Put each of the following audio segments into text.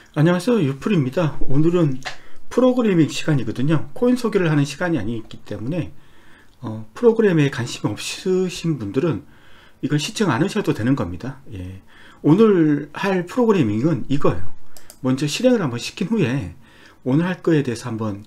안녕하세요, 유풀입니다. 오늘은 프로그래밍 시간이거든요. 코인 소개를 하는 시간이 아니기 때문에 프로그램에 관심 없으신 분들은 이걸 시청 안 하셔도 되는 겁니다. 예. 오늘 할 프로그래밍은 이거예요. 먼저 실행을 한번 시킨 후에 오늘 할 거에 대해서 한번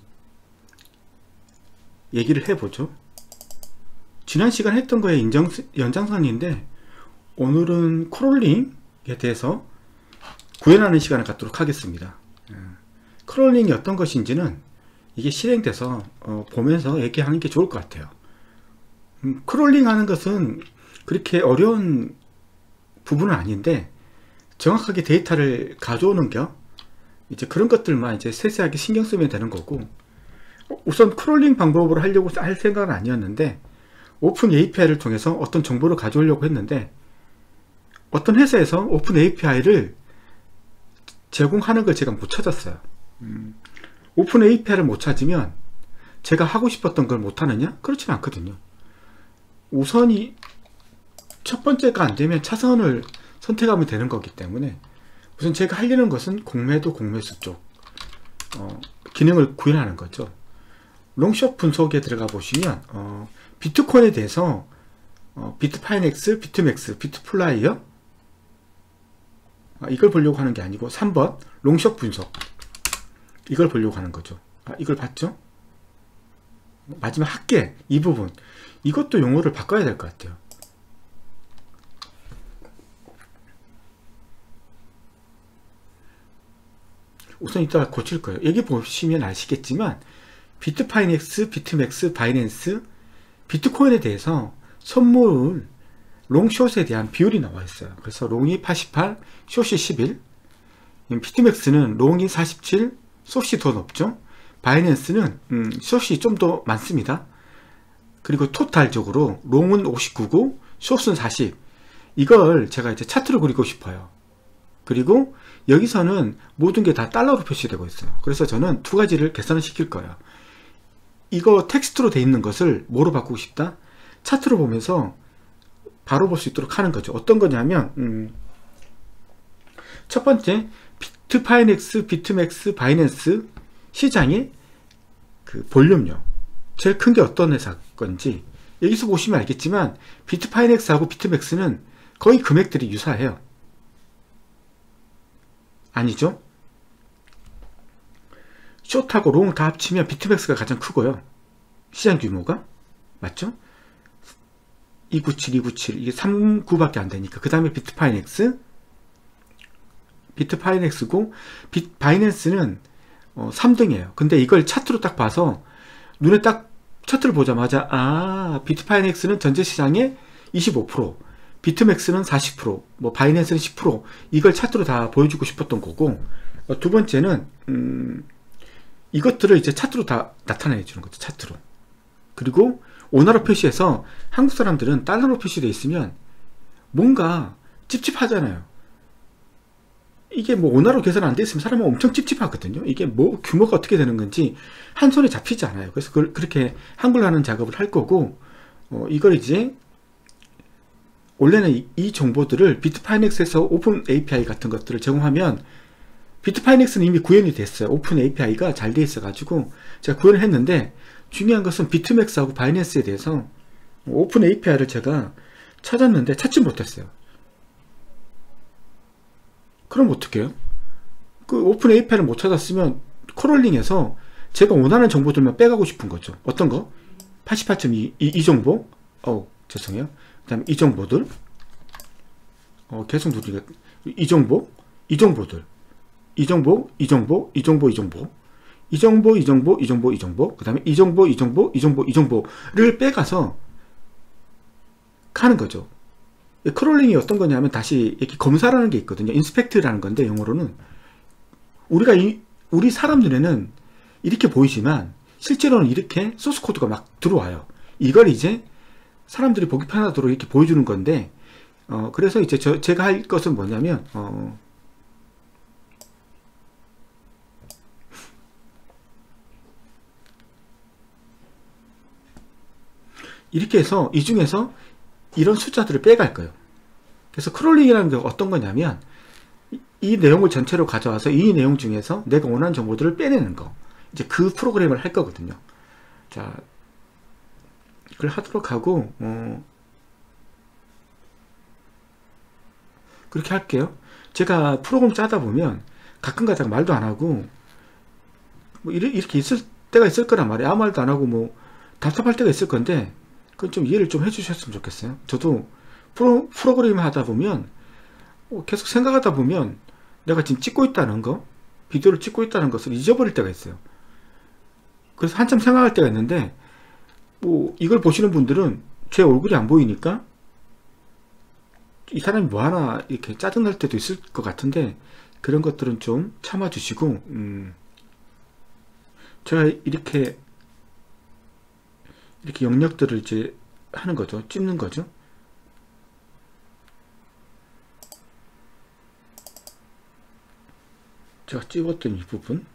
얘기를 해보죠. 지난 시간 했던 거에 연장선인데 오늘은 크롤링에 대해서 구현하는 시간을 갖도록 하겠습니다. 크롤링이 어떤 것인지는 이게 실행돼서 보면서 얘기하는 게 좋을 것 같아요. 크롤링 하는 것은 그렇게 어려운 부분은 아닌데 정확하게 데이터를 가져오는 겨 이제 그런 것들만 이제 세세하게 신경 쓰면 되는 거고, 우선 크롤링 방법으로 하려고 할 생각은 아니었는데 오픈 API를 통해서 어떤 정보를 가져오려고 했는데 어떤 회사에서 오픈 API를 제공하는 걸 제가 못 찾았어요. 오픈 API를 못 찾으면 제가 하고 싶었던 걸 못하느냐? 그렇지는 않거든요. 우선이 첫 번째가 안 되면 차선을 선택하면 되는 거기 때문에 우선 제가 하려는 것은 공매도 공매수 쪽 기능을 구현하는 거죠. 롱숏 분석에 들어가 보시면 비트코인에 대해서 비트파이넥스, 비트맥스, 비트플라이어 이걸 보려고 하는 게 아니고 3번 롱숏 분석 이걸 보려고 하는 거죠. 이걸 봤죠? 마지막 합계 이 부분, 이것도 용어를 바꿔야 될 것 같아요. 우선 이따가 고칠 거예요. 여기 보시면 아시겠지만 비트파이넥스, 비트맥스, 바이낸스, 비트코인에 대해서 선물 롱숏에 대한 비율이 나와 있어요. 그래서 롱이 88, 숏이 11. 비트맥스는 롱이 47, 숏이 더 높죠. 바이낸스는 숏이 좀 더 많습니다. 그리고 토탈적으로 롱은 59고 숏은 40. 이걸 제가 이제 차트로 그리고 싶어요. 그리고 여기서는 모든 게 다 달러로 표시되고 있어요. 그래서 저는 두 가지를 계산을 시킬 거예요. 이거 텍스트로 돼 있는 것을 뭐로 바꾸고 싶다? 차트로 보면서 바로 볼 수 있도록 하는 거죠. 어떤 거냐면 첫 번째 비트파이넥스, 비트맥스, 바이낸스 시장의 그 볼륨요. 제일 큰 게 어떤 회사 건지 여기서 보시면 알겠지만 비트파이넥스하고 비트맥스는 거의 금액들이 유사해요. 아니죠? 숏하고 롱 다 합치면 비트맥스가 가장 크고요. 시장 규모가. 맞죠? 297, 297 이게 39밖에 안 되니까. 그 다음에 비트파이넥스고 바이낸스는 3등이에요. 근데 이걸 차트로 딱 봐서 눈에 딱 차트를 보자마자 비트파이넥스는 전체시장의 25%, 비트맥스는 40%, 뭐 바이낸스는 10% 이걸 차트로 다 보여주고 싶었던 거고, 두 번째는 이것들을 이제 차트로 다 나타내 주는 거죠. 차트로. 그리고 원화로 표시해서 한국 사람들은 달러로 표시되어 있으면 뭔가 찝찝하잖아요. 이게 뭐 원화로 계산 안 돼 있으면 사람은 엄청 찝찝하거든요. 이게 뭐 규모가 어떻게 되는 건지 한 손에 잡히지 않아요. 그래서 그렇게 한글로 하는 작업을 할 거고, 이걸 이제 원래는 이 정보들을 비트파이넥스에서 오픈 API 같은 것들을 제공하면, 비트파이넥스는 이미 구현이 됐어요. 오픈 API가 잘 돼 있어 가지고 제가 구현을 했는데, 중요한 것은 비트맥스하고 바이낸스에 대해서 오픈 API를 제가 찾았는데 찾지 못했어요. 그럼 어떻게 해요? 그 오픈 API를 못 찾았으면 크롤링에서 제가 원하는 정보들만 빼가고 싶은 거죠. 어떤 거? 88.2 이 정보? 죄송해요. 그 다음에 이 정보들 계속 누르니까 이 정보들 이 정보, 이 정보, 이 정보, 이 정보, 이 정보, 이 정보, 이 정보, 이 정보, 이 정보, 그 다음에 이 정보, 이 정보, 이 정보, 이 정보를 빼가서 가는 거죠. 크롤링이 어떤 거냐면 다시 이렇게 검사라는 게 있거든요. 인스펙트라는 건데 영어로는 우리 사람 눈에는 이렇게 보이지만 실제로는 이렇게 소스 코드가 막 들어와요. 이걸 이제 사람들이 보기 편하도록 이렇게 보여주는 건데, 그래서 이제 제가 할 것은 뭐냐면 이렇게 해서 이 중에서 이런 숫자들을 빼갈 거예요. 그래서 크롤링이라는 게 어떤 거냐면 이 내용을 전체로 가져와서 이 내용 중에서 내가 원하는 정보들을 빼내는 거. 이제 그 프로그램을 할 거거든요. 자, 그걸 하도록 하고, 그렇게 할게요. 제가 프로그램 짜다 보면 가끔 가다가 말도 안 하고, 뭐 이렇게 있을 때가 있을 거란 말이에요. 아무 말도 안 하고 뭐 답답할 때가 있을 건데, 그건 좀 이해를 좀 해주셨으면 좋겠어요. 저도 프로그램 하다 보면 계속 생각하다 보면 내가 지금 찍고 있다는 거, 비디오를 찍고 있다는 것을 잊어버릴 때가 있어요. 그래서 한참 생각할 때가 있는데, 뭐 이걸 보시는 분들은 제 얼굴이 안 보이니까 이 사람이 뭐하나 이렇게 짜증날 때도 있을 것 같은데, 그런 것들은 좀 참아주시고, 제가 이렇게 영역들을 이제 하는 거죠. 찝는 거죠. 제가 찝었던 이 부분,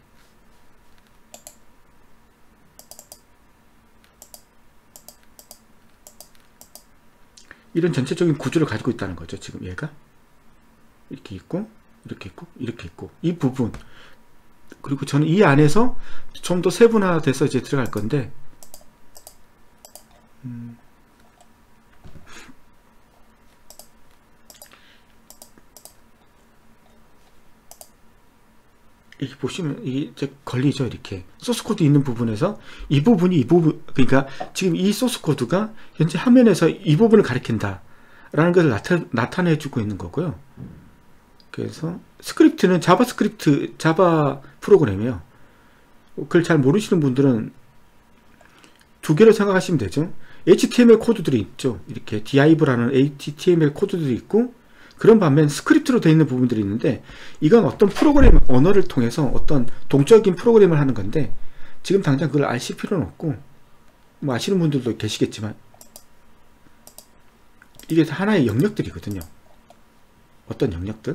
이런 전체적인 구조를 가지고 있다는 거죠. 지금 얘가 이렇게 있고 이렇게 있고 이렇게 있고, 이 부분, 그리고 저는 이 안에서 좀 더 세분화돼서 이제 들어갈 건데, 이렇게 보시면 이게 걸리죠. 이렇게 소스 코드 있는 부분에서 이 부분, 그러니까 지금 이 소스 코드가 현재 화면에서 이 부분을 가리킨다 라는 것을 나타내 주고 있는 거고요. 그래서 스크립트는 자바 프로그램이에요. 그걸 잘 모르시는 분들은 두 개로 생각하시면 되죠. HTML 코드들이 있죠. 이렇게 div라는 HTML 코드들이 있고, 그런 반면 스크립트로 되어 있는 부분들이 있는데, 이건 어떤 프로그램 언어를 통해서 어떤 동적인 프로그램을 하는 건데, 지금 당장 그걸 아실 필요는 없고, 뭐 아시는 분들도 계시겠지만, 이게 하나의 영역들이거든요. 어떤 영역들?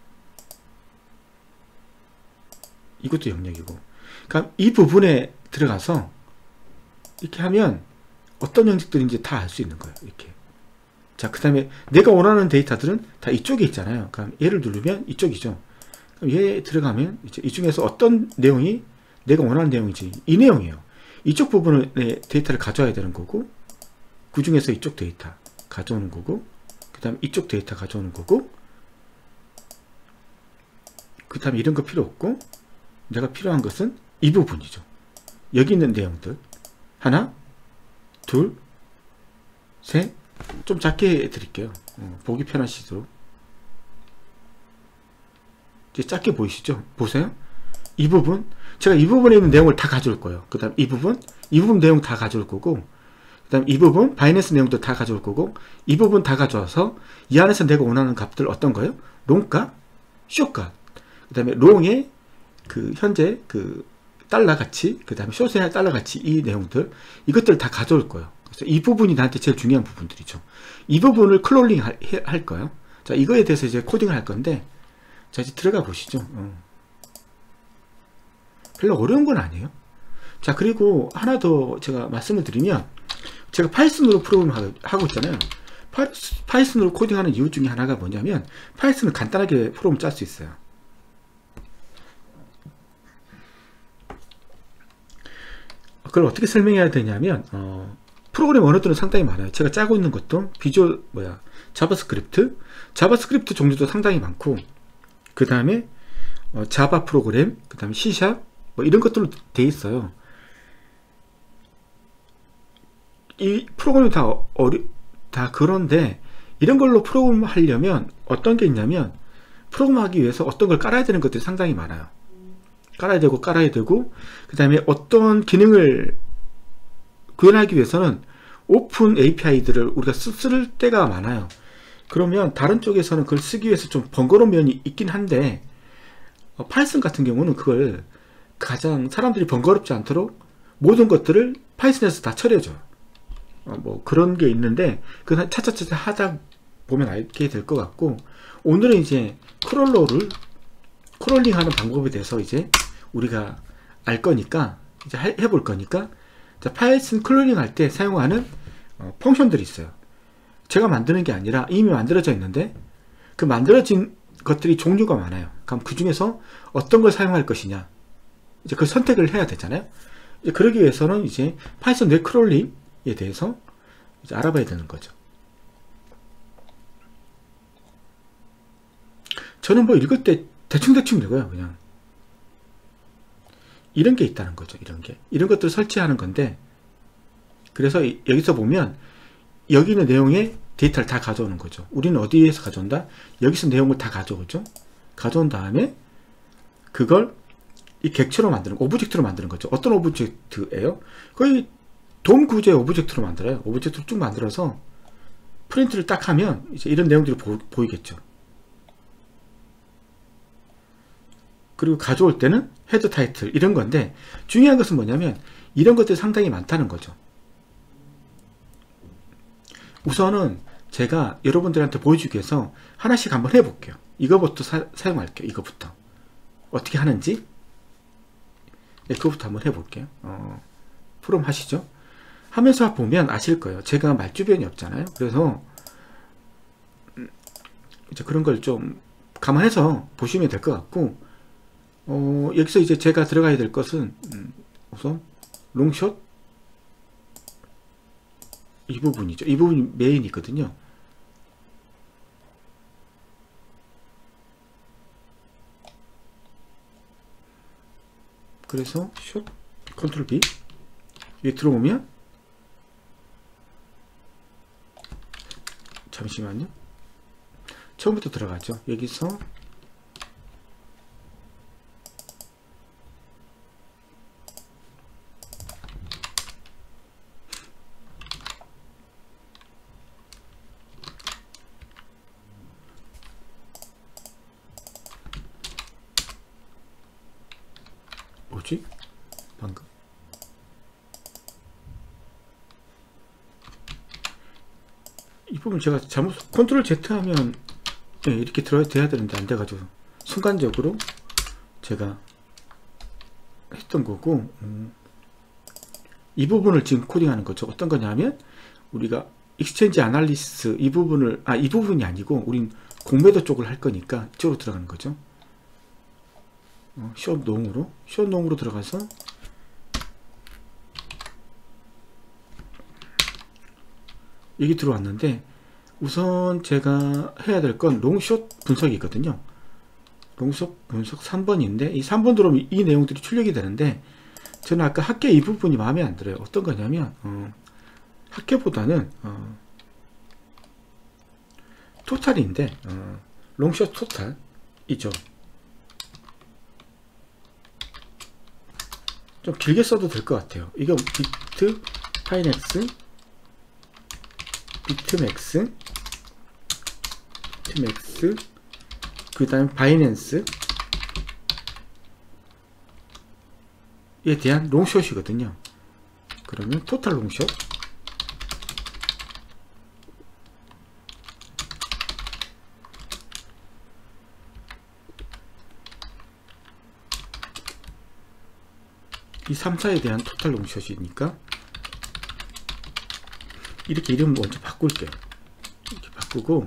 이것도 영역이고. 그러니까 이 부분에 들어가서 이렇게 하면 어떤 영역들인지 다 알 수 있는 거예요. 이렇게. 자, 그 다음에 내가 원하는 데이터들은 다 이쪽에 있잖아요. 그럼 얘를 누르면 이쪽이죠. 그럼 얘 들어가면 이제 이 중에서 어떤 내용이 내가 원하는 내용이지, 이 내용이에요. 이쪽 부분의 데이터를 가져와야 되는 거고, 그 중에서 이쪽 데이터 가져오는 거고, 그 다음에 이쪽 데이터 가져오는 거고, 그 다음에 이런 거 필요 없고, 내가 필요한 것은 이 부분이죠. 여기 있는 내용들 하나, 둘, 셋. 좀 작게 해드릴게요. 보기 편하시도록. 이제 작게 보이시죠? 보세요. 이 부분, 제가 이 부분에 있는 내용을 다 가져올 거예요. 그 다음 이 부분 내용 다 가져올 거고, 그 다음 이 부분 바이낸스 내용도 다 가져올 거고, 이 부분 다 가져와서 이 안에서 내가 원하는 값들 어떤 거예요? 롱값, 숏값, 그 다음에 롱의 그 현재 그 달러 가치, 그 다음에 숏의 달러 가치, 이 내용들, 이것들을 다 가져올 거예요. 그래서 이 부분이 나한테 제일 중요한 부분들이죠. 이 부분을 클롤링 할 거예요. 자, 이거에 대해서 이제 코딩을 할 건데, 자, 이제 들어가 보시죠. 별로 어려운 건 아니에요. 자, 그리고 하나 더 제가 말씀을 드리면, 제가 파이썬으로 프로그램 하고 있잖아요. 파이썬으로 코딩하는 이유 중에 하나가 뭐냐면, 파이썬은 간단하게 프로그램 짤 수 있어요. 그걸 어떻게 설명해야 되냐면, 프로그램 언어들은 상당히 많아요. 제가 짜고 있는 것도 자바스크립트 종류도 상당히 많고, 그 다음에 자바 프로그램, 그 다음에 C# 뭐 이런 것들로 돼 있어요. 이 프로그램이 다 그런데, 이런 걸로 프로그램 하려면 어떤 게 있냐면, 프로그램 하기 위해서 어떤 걸 깔아야 되는 것들이 상당히 많아요. 깔아야 되고, 그 다음에 어떤 기능을 구현하기 위해서는 오픈 API들을 우리가 쓸 때가 많아요. 그러면 다른 쪽에서는 그걸 쓰기 위해서 좀 번거로운 면이 있긴 한데, 파이썬 같은 경우는 그걸 가장 사람들이 번거롭지 않도록 모든 것들을 파이썬에서 다 처리해줘요. 뭐 그런 게 있는데, 그건 차차차차 하다 보면 알게 될 것 같고, 오늘은 이제 크롤링 하는 방법에 대해서 이제 우리가 알 거니까, 이제 해볼 거니까, 자, 파이썬 크롤링 할 때 사용하는 펑션들이 있어요. 제가 만드는 게 아니라 이미 만들어져 있는데, 그 만들어진 것들이 종류가 많아요. 그럼 그 중에서 어떤 걸 사용할 것이냐, 이제 그 선택을 해야 되잖아요. 이제 그러기 위해서는 이제 파이썬 뇌 크롤링에 대해서 이제 알아봐야 되는 거죠. 저는 뭐 읽을 때 대충대충 읽어요. 그냥 이런 게 있다는 거죠. 이런 것들을 설치하는 건데, 그래서 여기서 보면 여기 있는 내용에 데이터를 다 가져오는 거죠. 우리는 어디에서 가져온다? 여기서 내용을 다 가져오죠. 가져온 다음에 그걸 이 객체로 만드는, 오브젝트로 만드는 거죠. 어떤 오브젝트예요? 거의 돔 구조의 오브젝트로 만들어요. 오브젝트로 쭉 만들어서 프린트를 딱 하면 이제 이런 내용들이 보이겠죠. 그리고 가져올 때는 헤드 타이틀 이런 건데, 중요한 것은 뭐냐면 이런 것들이 상당히 많다는 거죠. 우선은 제가 여러분들한테 보여주기 위해서 하나씩 한번 해볼게요. 이거부터 사용할게요. 이거부터 어떻게 하는지, 네, 그거부터 한번 해볼게요. 프롬 하시죠. 하면서 보면 아실 거예요. 제가 말주변이 없잖아요. 그래서 이제 그런 걸 좀 감안해서 보시면 될 것 같고, 여기서 이제 제가 들어가야 될 것은 우선 롱숏 이 부분이죠. 이 부분이 메인이거든요. 그래서 숏 컨트롤 B 여기 들어오면, 잠시만요. 처음부터 들어가죠. 여기서 뭐지? 방금 이 부분 제가 잘못 컨트롤 Z 하면 네, 이렇게 돼야 되는데 안 돼가지고 순간적으로 제가 했던 거고, 이 부분을 지금 코딩하는 거죠. 어떤 거냐면 우리가 익스체인지 아날리시스 이 부분을, 이 부분이 아니고 우린 공매도 쪽을 할 거니까 이쪽으로 들어가는 거죠. 숏농으로 들어가서 여기 들어왔는데, 우선 제가 해야 될 건 롱숏 분석이거든요. 롱숏 분석 3번인데 이 3번 들어오면 이 내용들이 출력이 되는데, 저는 아까 합계 이 부분이 마음에 안 들어요. 어떤 거냐면 합계보다는 토탈인데, 롱숏 토탈이죠. 좀 길게 써도 될 것 같아요. 이거 비트 파이넥스, 비트맥스, 그 다음 바이낸스에 대한 롱숏이거든요. 그러면 토탈 롱숏, 이 3사에 대한 토탈 롱숏이니까 이렇게 이름 먼저 바꿀게요. 이렇게 바꾸고,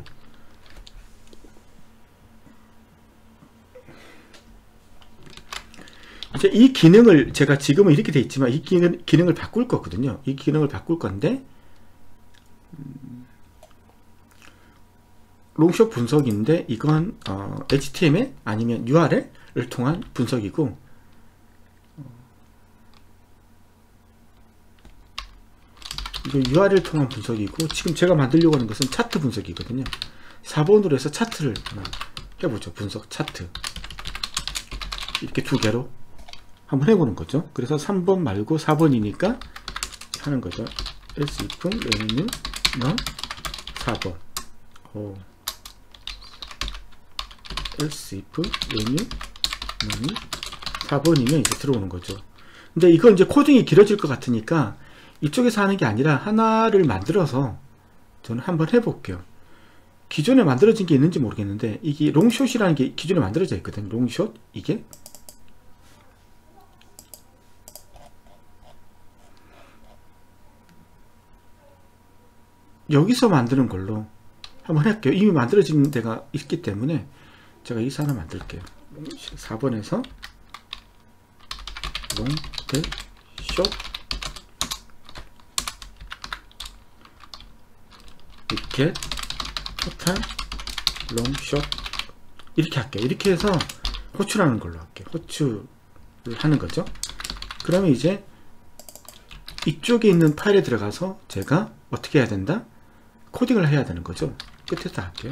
이제 이 기능을 제가 지금은 이렇게 돼 있지만 이 기능을 바꿀 거거든요. 이 기능을 바꿀 건데, 롱숏 분석인데 이건 HTML 아니면 URL을 통한 분석이고, 이거 URL 통한 분석이고, 지금 제가 만들려고 하는 것은 차트 분석이거든요. 4번으로 해서 차트를 해보죠. 분석 차트 이렇게 두 개로 한번 해보는 거죠. 그래서 3번 말고 4번이니까 하는 거죠. else if revenue non 4번 else if revenue non 4번이면 이제 들어오는 거죠. 근데 이건 이제 코딩이 길어질 것 같으니까 이쪽에서 하는 게 아니라 하나를 만들어서 저는 한번 해볼게요. 기존에 만들어진 게 있는지 모르겠는데, 이게 롱숏이라는 게 기존에 만들어져 있거든요. 롱숏, 이게 여기서 만드는 걸로 한번 할게요. 이미 만들어진 데가 있기 때문에 제가 이 사람 만들게요. 4번에서 long short get total long short 이렇게 할게요. 이렇게 해서 호출하는 걸로 할게요. 호출을 하는 거죠. 그러면 이제 이쪽에 있는 파일에 들어가서 제가 어떻게 해야 된다? 코딩을 해야 되는 거죠. 끝에서 할게요.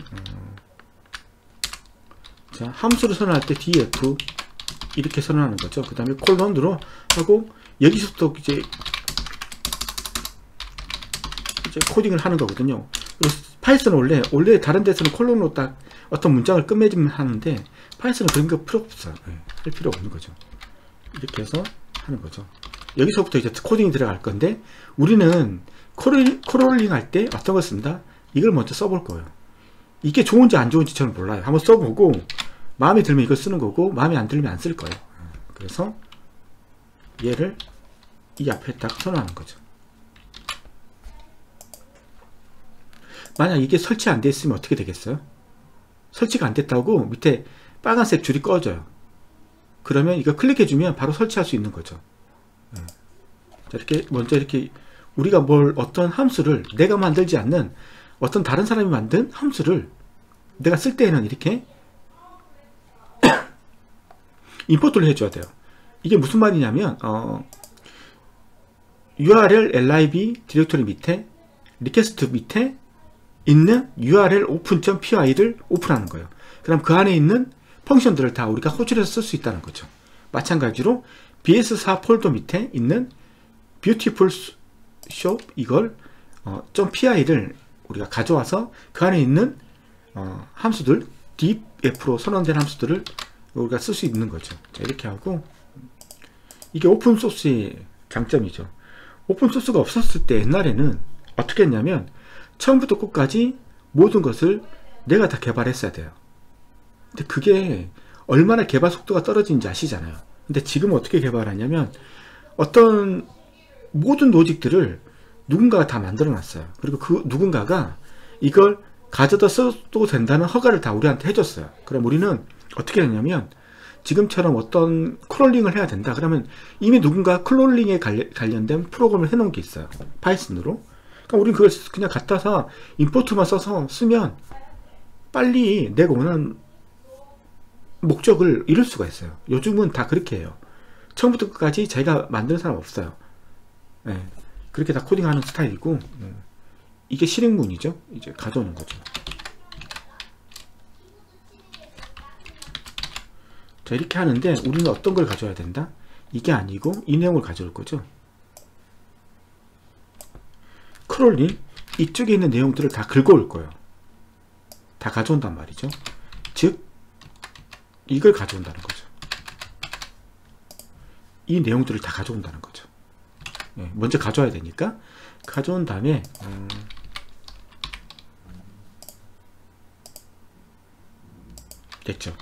자, 함수를 선언할 때 df 이렇게 선언하는 거죠. 그 다음에 콜론으로 하고 여기서부터 이제 코딩을 하는 거거든요. 파이썬은 원래 다른 데서는 콜론으로 딱 어떤 문장을 끝맺으면 하는데 파이썬은 그런 거 필요 없어요. 할 필요 없는 거죠. 이렇게 해서 하는 거죠. 여기서부터 이제 코딩이 들어갈 건데 우리는 크롤링 할 때 어떤 걸 씁니다. 이걸 먼저 써볼 거예요. 이게 좋은지 안 좋은지 저는 몰라요. 한번 써보고 마음에 들면 이걸 쓰는 거고 마음에 안 들면 안 쓸 거예요. 그래서 얘를 이 앞에 딱 선언하는 거죠. 만약 이게 설치 안 돼 있으면 어떻게 되겠어요? 설치가 안 됐다고 밑에 빨간색 줄이 꺼져요. 그러면 이거 클릭해주면 바로 설치할 수 있는 거죠. 자, 이렇게 먼저 이렇게 우리가 어떤 함수를 내가 만들지 않는 어떤 다른 사람이 만든 함수를 내가 쓸 때에는 이렇게 임포트를 해줘야 돼요. 이게 무슨 말이냐면 URL lib 디렉토리 밑에 리퀘스트 밑에 있는 URL open.py를 오픈하는 거예요. 그럼 그 안에 있는 펑션들을 다 우리가 호출해서 쓸 수 있다는 거죠. 마찬가지로 bs4 폴더 밑에 있는 beautiful shop 이걸 .py를 우리가 가져와서 그 안에 있는 함수들 df로 선언된 함수들을 우리가 쓸 수 있는 거죠. 자, 이렇게 하고 이게 오픈소스의 장점이죠. 오픈소스가 없었을 때 옛날에는 어떻게 했냐면 처음부터 끝까지 모든 것을 내가 다 개발했어야 돼요. 근데 그게 얼마나 개발 속도가 떨어지는지 아시잖아요. 근데 지금 어떻게 개발하냐면 어떤 모든 로직들을 누군가가 다 만들어 놨어요. 그리고 그 누군가가 이걸 가져다 써도 된다는 허가를 다 우리한테 해줬어요. 그럼 우리는 어떻게 하냐면 지금처럼 어떤 크롤링을 해야 된다. 그러면 이미 누군가 크롤링에 관련된 프로그램을 해놓은 게 있어요. 파이썬으로. 그러니까 우리는 그걸 그냥 갖다서 임포트만 써서 쓰면 빨리 내가 원하는 목적을 이룰 수가 있어요. 요즘은 다 그렇게 해요. 처음부터 끝까지 자기가 만드는 사람 없어요. 네, 그렇게 다 코딩하는 스타일이고 이게 실행문이죠. 이제 가져오는 거죠. 자, 이렇게 하는데 우리는 어떤 걸 가져야 된다? 이게 아니고 이 내용을 가져올 거죠. 크롤링 이쪽에 있는 내용들을 다 긁어올 거예요. 다 가져온단 말이죠. 즉 이걸 가져온다는 거죠. 이 내용들을 다 가져온다는 거죠. 네, 먼저 가져와야 되니까 가져온 다음에 됐죠.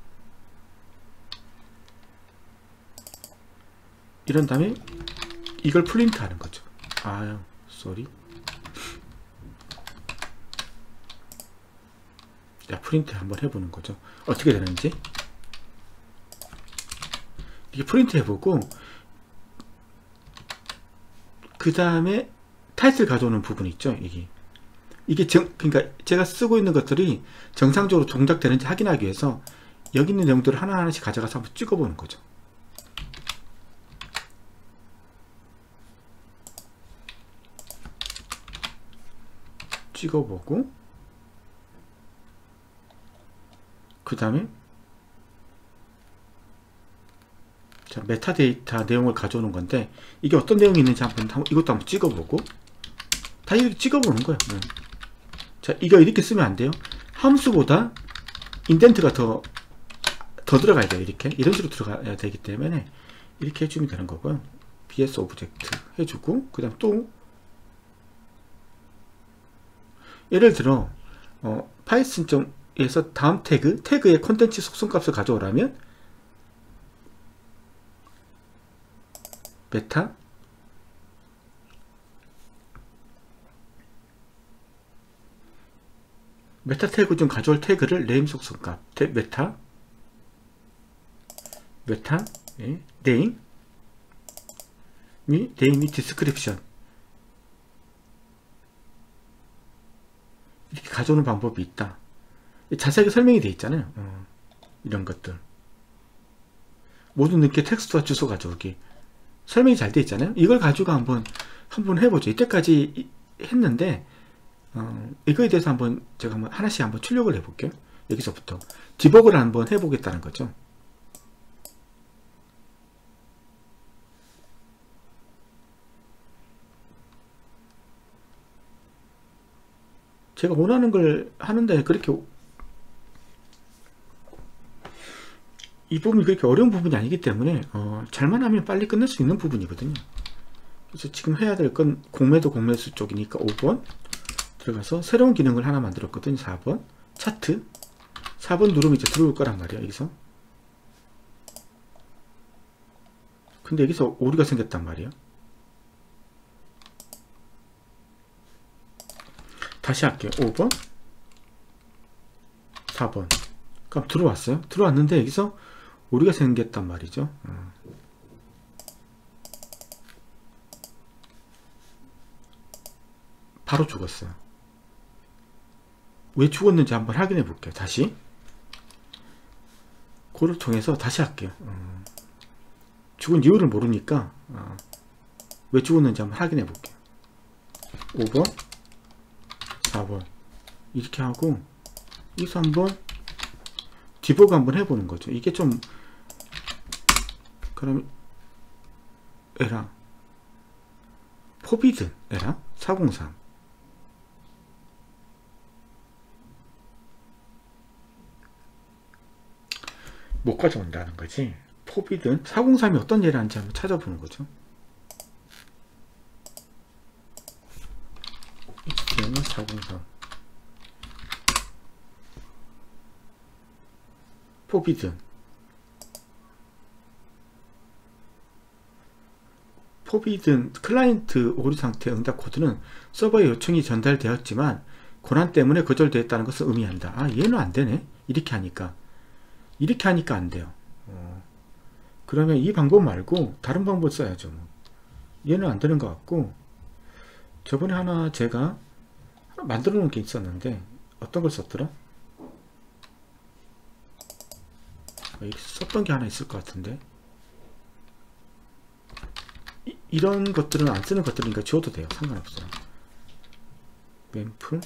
이런 다음에 이걸 프린트 하는 거죠. 아유, 쏘리. 자, 프린트 한번 해보는 거죠. 어떻게 되는지. 이게 프린트 해보고 그 다음에 타이틀 가져오는 부분 있죠. 이게 그러니까 제가 쓰고 있는 것들이 정상적으로 동작되는지 확인하기 위해서 여기 있는 내용들을 하나하나씩 가져가서 한번 찍어보는 거죠. 찍어보고 그 다음에 자, 메타데이터 내용을 가져오는 건데 이게 어떤 내용이 있는지 이것도 한번 찍어보고 다 이렇게 찍어보는 거예요. 자, 이거 이렇게 쓰면 안 돼요. 함수보다 인덴트가 더 들어가야 돼요. 이런 식으로 들어가야 되기 때문에 이렇게 해주면 되는 거고요. bs 오브젝트 해주고 그 다음 또 예를 들어 파이썬에서 다음 태그의 컨텐츠 속성값을 가져오라면 메타 메타 태그 중 가져올 태그를 네임 속성값 메타 예, 네임이 디스크립션 이렇게 가져오는 방법이 있다. 자세하게 설명이 되어 있잖아요. 이런 것들 모든 넣기 텍스트와 주소 가져오기 설명이 잘 되어 있잖아요. 이걸 가지고 한번 해보죠. 이때까지 했는데 이거에 대해서 제가 하나씩 출력을 해볼게요. 여기서부터 디버그를 한번 해보겠다는 거죠. 제가 원하는 걸 하는데 그렇게 이 부분이 그렇게 어려운 부분이 아니기 때문에 잘만 하면 빨리 끝낼 수 있는 부분이거든요. 그래서 지금 해야 될 건 공매도 공매수 쪽이니까 5번 들어가서 새로운 기능을 하나 만들었거든요. 4번 차트 4번 누르면 이제 들어올 거란 말이야. 여기서 근데 여기서 오류가 생겼단 말이에요. 다시 할게요. 5번 4번 그럼 들어왔어요. 들어왔는데 여기서 오류가 생겼단 말이죠. 바로 죽었어요. 왜 죽었는지 한번 확인해 볼게요. 다시 그걸 통해서 다시 할게요. 죽은 이유를 모르니까 왜 죽었는지 한번 확인해 볼게요. 5번 4번 이렇게 하고 여기서 한번 디버그 한번 해보는 거죠. 이게 좀 그럼 에라 포비든 에라 403 못 가져온다는 거지. 포비든 403이 어떤 예를 하는지 한번 찾아보는 거죠. HTML 403 포비든 클라이언트 오류 상태 응답 코드는 서버에 요청이 전달되었지만 고난 때문에 거절되었다는 것을 의미한다. 얘는 안 되네. 이렇게 하니까 안 돼요. 그러면 이 방법 말고 다른 방법 써야죠. 얘는 안 되는 것 같고 저번에 하나 제가 만들어 놓은 게 있었는데 어떤 걸 썼더라? 이렇게 썼던 게 하나 있을 것 같은데 이런 것들은 안 쓰는 것들이니까 지워도 돼요. 상관없어요. 램플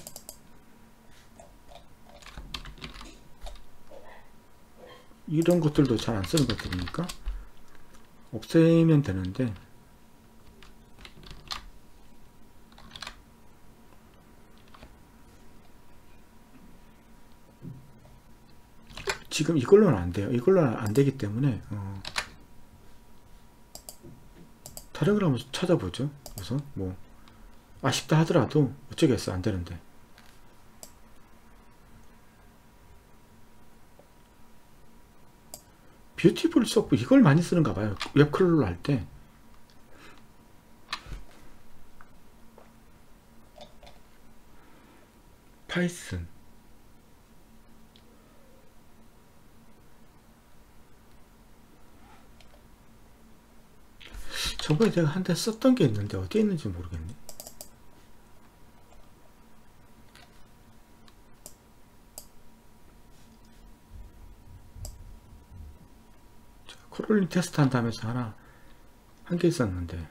이런 것들도 잘 안 쓰는 것들이니까 없애면 되는데 지금 이걸로는 안 돼요. 이걸로는 안 되기 때문에 다른 걸 한번 찾아보죠. 그래서 뭐 아쉽다 하더라도 어쩌겠어. 안 되는데 뷰티풀 소프 이걸 많이 쓰는가 봐요. 웹 클롤로 할 때. 파이썬 저번에 제가 한때 썼던 게 있는데 어디에 있는지 모르겠네. 크롤링 테스트 한다면서 하나 한 개 있었는데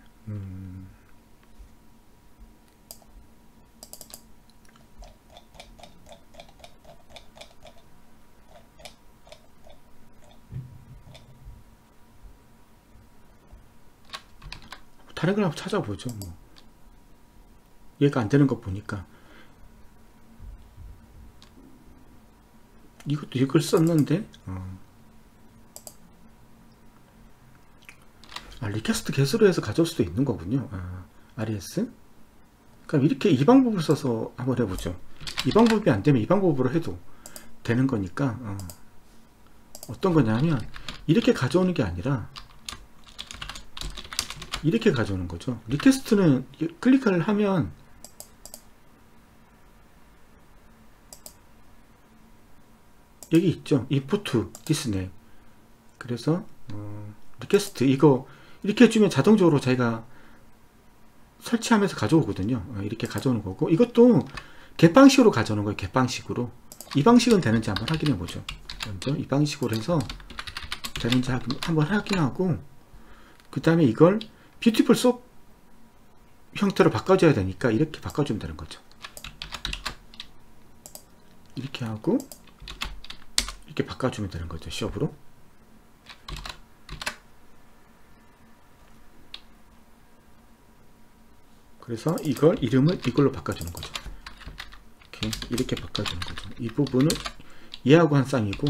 다른 걸 한번 찾아보죠. 뭐 얘가 안 되는 거 보니까 이것도 이걸 썼는데 리퀘스트 개수로 해서 가져올 수도 있는 거군요. RES 그럼 이렇게 이 방법을 써서 한번 해보죠. 이 방법이 안 되면 이 방법으로 해도 되는 거니까 어떤 거냐면 이렇게 가져오는 게 아니라 이렇게 가져오는 거죠. 리퀘스트는 클릭을 하면 여기 있죠. input 디스네. 그래서 리퀘스트 이거 이렇게 해주면 자동적으로 자기가 설치하면서 가져오거든요. 이렇게 가져오는 거고, 이것도 겟방식으로 가져오는 거예요. 겟방식으로. 이 방식은 되는지 한번 확인해 보죠. 먼저 이 방식으로 해서 되는지 한번 확인하고, 그 다음에 이걸 뷰티풀 쏙 형태로 바꿔줘야 되니까 이렇게 바꿔주면 되는 거죠. 이렇게 하고 이렇게 바꿔주면 되는 거죠. 숍으로. 그래서 이걸 이름을 이걸로 바꿔주는 거죠. 이렇게 바꿔주는 거죠. 이 부분은 얘하고 한 쌍이고,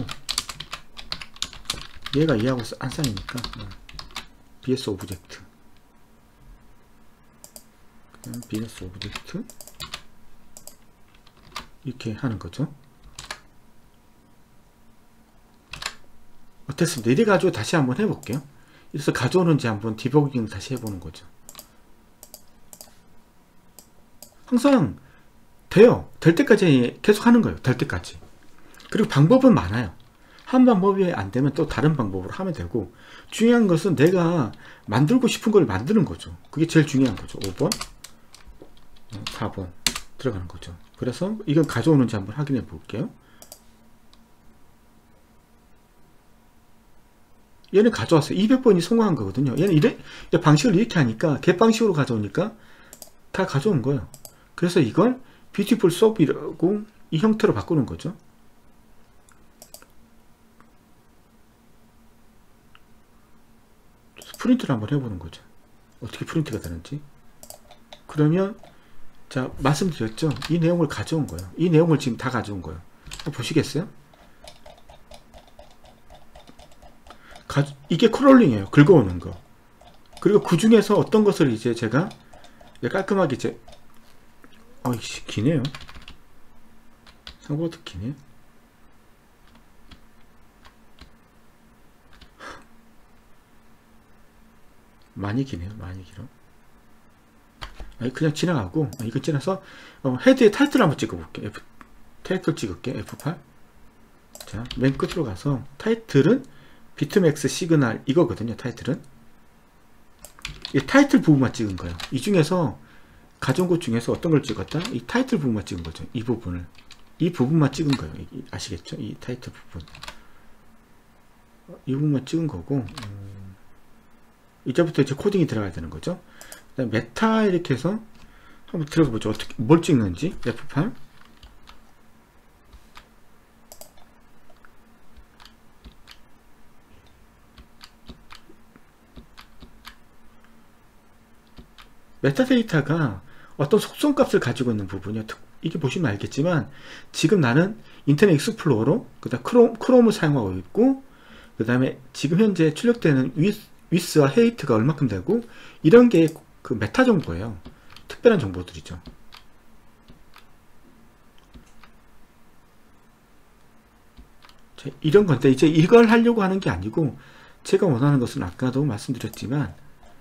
얘가 얘하고 한 쌍이니까 BS 오브젝트, 그냥 BS 오브젝트 이렇게 하는 거죠. 어땠습니다? 이래 가지고 다시 한번 해볼게요. 그래서 가져오는지 한번 디버깅을 다시 해보는 거죠. 항상 돼요. 될 때까지 계속 하는 거예요. 될 때까지. 그리고 방법은 많아요. 한 방법이 안 되면 또 다른 방법으로 하면 되고, 중요한 것은 내가 만들고 싶은 걸 만드는 거죠. 그게 제일 중요한 거죠. 5번 4번 들어가는 거죠. 그래서 이건 가져오는지 한번 확인해 볼게요. 얘는 가져왔어요. 200번이 성공한 거거든요. 얘는 이래 방식을 이렇게 하니까, 겟 방식으로 가져오니까 다 가져온 거예요. 그래서 이걸 뷰티풀 소프이라고 이 형태로 바꾸는 거죠. 프린트를 한번 해보는 거죠. 어떻게 프린트가 되는지. 그러면 자, 말씀드렸죠. 이 내용을 가져온 거예요. 이 내용을 지금 다 가져온 거예요. 보시겠어요? 이게 크롤링이에요. 긁어오는 거. 그리고 그 중에서 어떤 것을 이제 제가 깔끔하게 이제 이씨 기네요. 생각보다 기네. 많이 기네요. 많이 길어. 그냥 지나가고, 이거 지나서 헤드에 타이틀 한번 찍어볼게요. 타이틀 찍을게. F8. 자, 맨 끝으로 가서 타이틀은 비트맥스 시그널 이거거든요. 타이틀은 이 타이틀 부분만 찍은 거예요. 이 중에서 가져온 것 중에서 어떤 걸 찍었다? 이 타이틀 부분만 찍은 거죠. 이 부분만 찍은 거예요. 아시겠죠? 이 타이틀 부분, 이 부분만 찍은 거고, 이제부터 이제 코딩이 들어가야 되는 거죠. 그다음 메타 이렇게 해서 한번 들어가 보죠. 어떻게 뭘 찍는지. F8. 메타데이터가 어떤 속성값을 가지고 있는 부분이요. 이게 보시면 알겠지만, 지금 나는 인터넷 익스플로러, 그 다음 크롬을 사용하고 있고, 그 다음에 지금 현재 출력되는 위스와 헤이트가 얼마큼 되고, 이런 게 그 메타 정보예요. 특별한 정보들이죠. 이런 건데, 이제 이걸 하려고 하는 게 아니고, 제가 원하는 것은 아까도 말씀드렸지만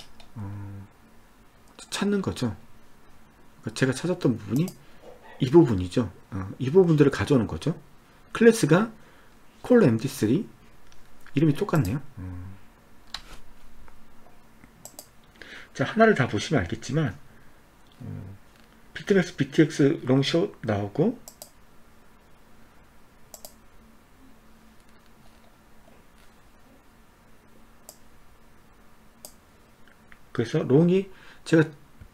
찾는 거죠. 제가 찾았던 부분이 이 부분이죠. 이 부분들을 가져오는 거죠. 클래스가 콜 md3, 이름이 똑같네요. 자, 하나를 다 보시면 알겠지만 비트맥스 btx 롱숏 나오고, 그래서 롱이 제가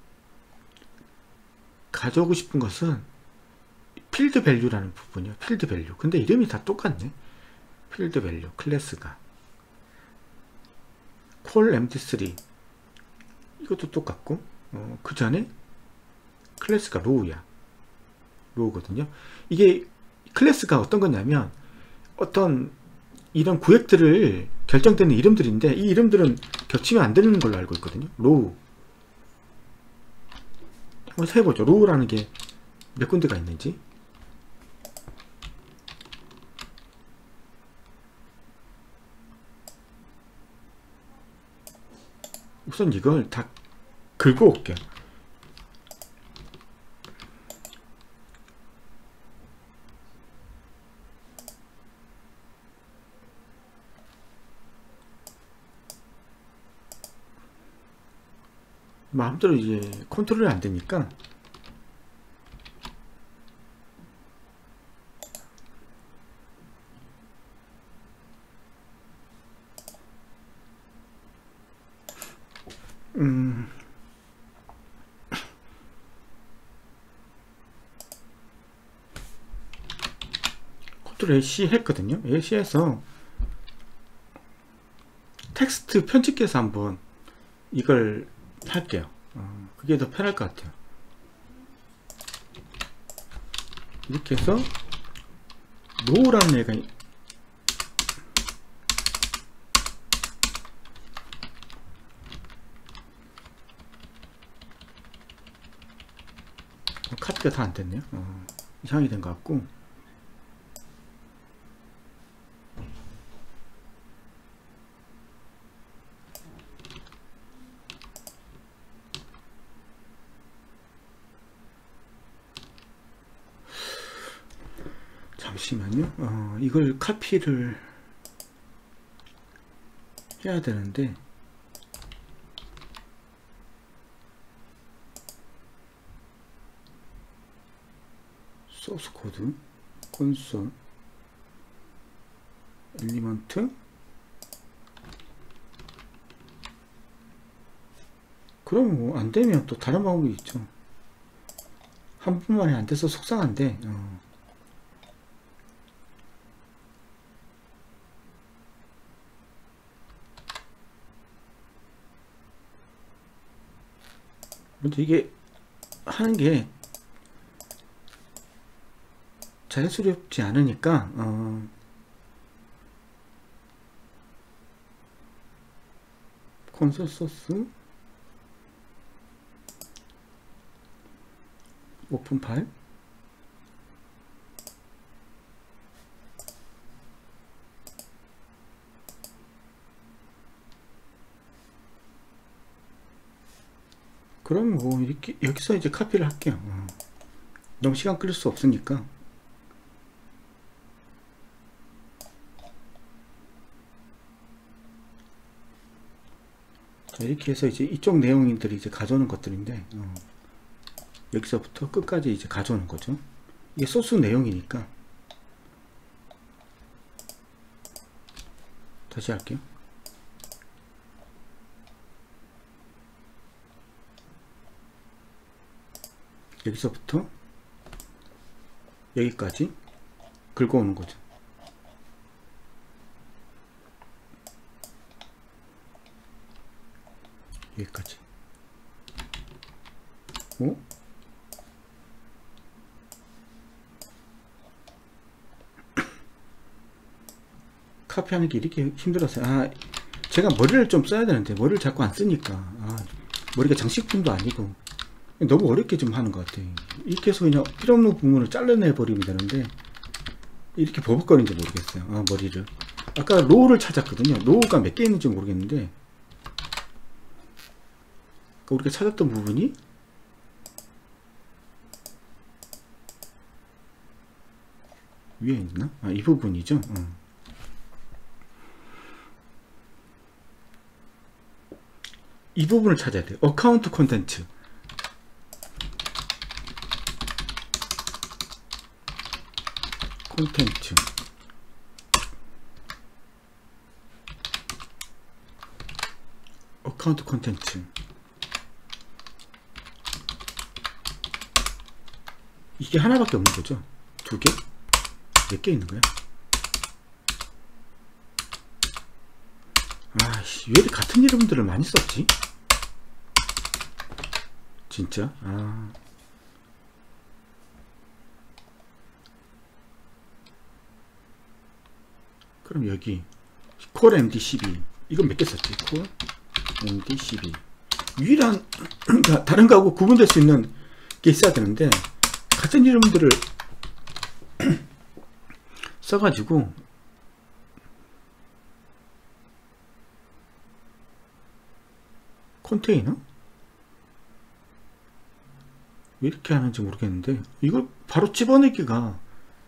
가져오고 싶은 것은 필드 밸류라는 부분이요. 필드 밸류. 근데 이름이 다 똑같네. 필드 밸류 클래스가 콜 md3 이것도 똑같고, 그 전에 클래스가 로우야. 로우거든요. 이게 클래스가 어떤 거냐면, 어떤 이런 구획들을 결정되는 이름들인데, 이 이름들은 겹치면 안 되는 걸로 알고 있거든요. 로우 한번 해보죠. 로우라는 게 몇 군데가 있는지. 우선 이걸 다 긁어 올게요. 마음대로 이제 컨트롤이 안 되니까. 컨트롤 C 했거든요. C에서 텍스트 편집기에서 한번 이걸 할게요. 그게 더 편할 것 같아요. 이렇게 해서 로우라는 애가 카피가 다 안됐네요. 이상이 된 것 같고, 잠시만요. 이걸 카피를 해야 되는데, 소스 코드, 콘솔, 엘리먼트. 그럼 뭐 안되면 또 다른 방법이 있죠. 한 번만에 안돼서 속상한데, 근데 이게 하는 게 자연스럽지 않으니까 콘솔 소스 오픈 파일, 그럼 뭐 이렇게 여기서 이제 카피를 할게요. 너무 시간 끌릴 수 없으니까. 자, 이렇게 해서 이제 이쪽 내용들이 이제 가져오는 것들인데, 여기서부터 끝까지 이제 가져오는 거죠. 이게 소스 내용이니까. 다시 할게요. 여기서부터 여기까지 긁어오는 거죠. 여기까지. 카피하는 게 이렇게 힘들었어요. 제가 머리를 좀 써야 되는데 머리를 자꾸 안 쓰니까. 머리가 장식품도 아니고 너무 어렵게 좀 하는 것 같아요. 이렇게 해서 그냥 필요없는 부분을 잘라내 버리면 되는데 이렇게 버벅거리는지 모르겠어요. 머리를. 아까 로우를 찾았거든요. 로우가 몇 개 있는지 모르겠는데, 우리가 찾았던 부분이 위에 있나? 이 부분이죠. 이 부분을 찾아야 돼요. 어카운트 콘텐츠. 콘텐츠. 어카운트 콘텐츠. 이게 하나밖에 없는 거죠. 두 개? 몇 개 있는 거야? 왜 이렇게 같은 이름들을 많이 썼지? 진짜? 그럼 여기 콜 MD12 이건 몇 개 썼지? 콜 MD12 유일한 다른 거하고 구분될 수 있는 게 있어야 되는데 같은 이름들을 써가지고 컨테이너? 왜 이렇게 하는지 모르겠는데 이걸 바로 집어넣기가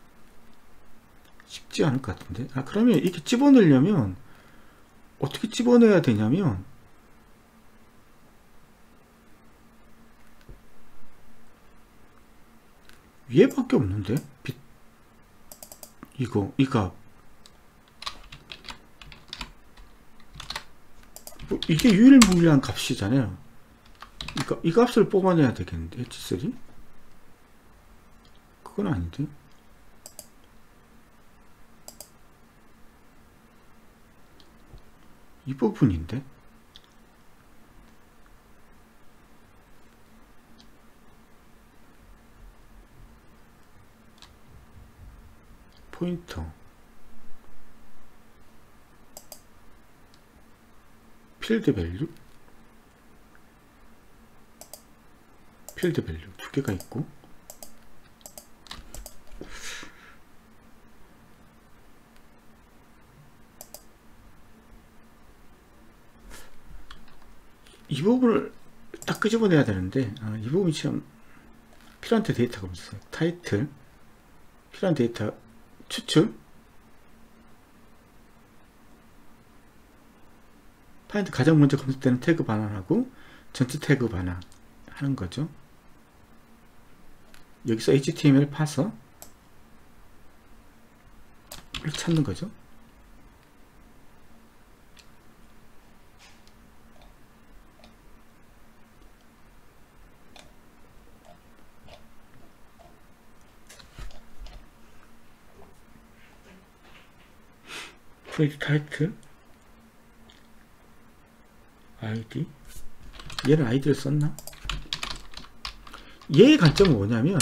쉽지 않을 것 같은데. 그러면 이렇게 집어넣으려면 어떻게 집어넣어야 되냐면 얘밖에 없는데 이거 이 값. 뭐 이게 유일무이한 값이잖아요. 이 값을 뽑아내야 되겠는데 H3? 그건 아닌데. 이 부분인데. 포인터 필드 밸류 두 개가 있고, 이 부분을 딱 끄집어내야 되는데, 이 부분이 참 필요한 데이터가 없어요. 타이틀 필요한 데이터 추출, 파인드 가장 먼저 검색되는 태그 반환하고 전체 태그 반환 하는 거죠. 여기서 HTML 파서 이렇게 찾는 거죠. 프로젝트 타이틀 아이디, 얘는 아이디를 썼나? 얘의 관점은 뭐냐면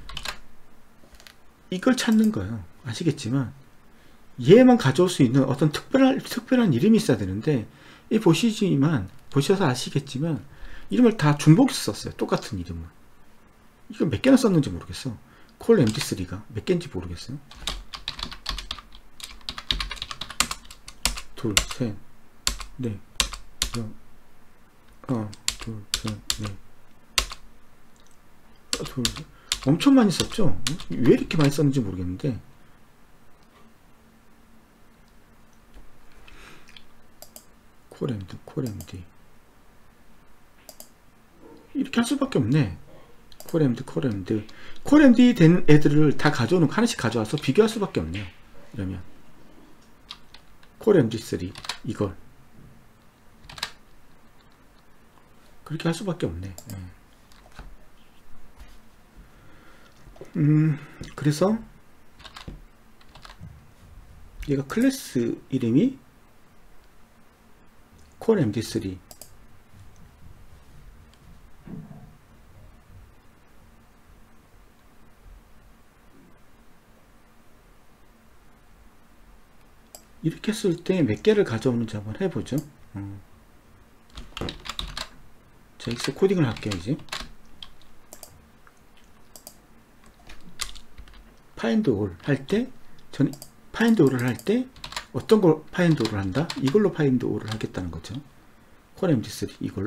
이걸 찾는 거예요. 아시겠지만 얘만 가져올 수 있는 어떤 특별한 이름이 있어야 되는데, 이 보셔서 아시겠지만 이름을 다 중복해서 썼어요. 똑같은 이름을. 이거 몇 개나 썼는지 모르겠어. 콜 md3가 몇 개인지 모르겠어요. 둘, 셋, 넷, 둘, 셋, 넷. 엄청 많이 썼죠? 왜 이렇게 많이 썼는지 모르겠는데, 콜md 이렇게 할 수밖에 없네. 콜md 된 애들을 다 가져오는 거, 하나씩 가져와서 비교할 수밖에 없네요. 이러면 콜md3 이걸 그렇게 할 수밖에 없네. 그래서 얘가 클래스 이름이 콜md3, 이렇게 했을 때 몇 개를 가져오는지 한번 해보죠. 자, 여기서 코딩을 할게요. 이제 파인드 올 할 때, 저는 파인드 올을 할 때 어떤 걸 파인드 올을 한다? 이걸로 파인드 올을 하겠다는 거죠. 콜md3 이걸로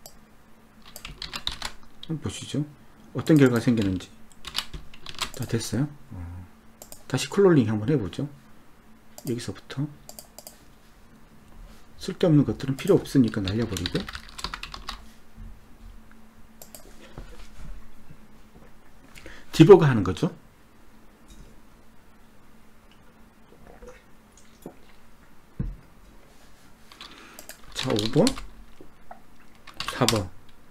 한번 보시죠. 어떤 결과가 생기는지. 다 됐어요. 다시 클롤링 한번 해보죠. 여기서부터 쓸데없는 것들은 필요 없으니까 날려버리고, 디버그 하는 거죠. 자, 5번 4번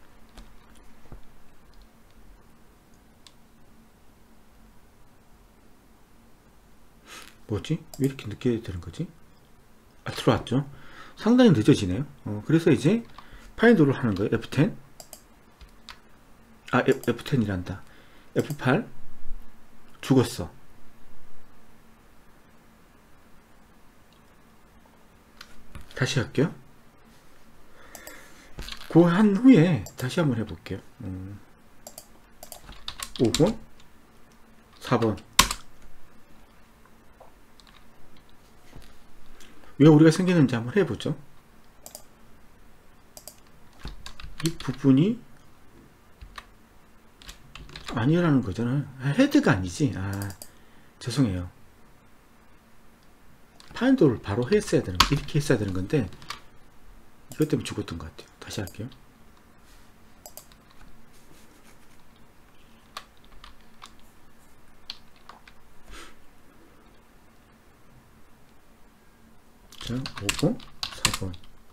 뭐지? 왜 이렇게 늦게 되는 거지? 들어왔죠. 상당히 늦어지네요. 그래서 이제 파인드를 하는 거예요. F10 F10이란다. F8 죽었어. 다시 할게요. 그 한 후에 다시 한번 해볼게요. 5번 4번 왜 우리가 생기는지 한번 해보죠. 이 부분이 아니라는 거잖아요. 헤드가 아니지. 죄송해요. 파인드를 바로 했어야 되는 거, 이렇게 했어야 되는 건데 이것 때문에 죽었던 것 같아요. 다시 할게요. 자, 5번, 4번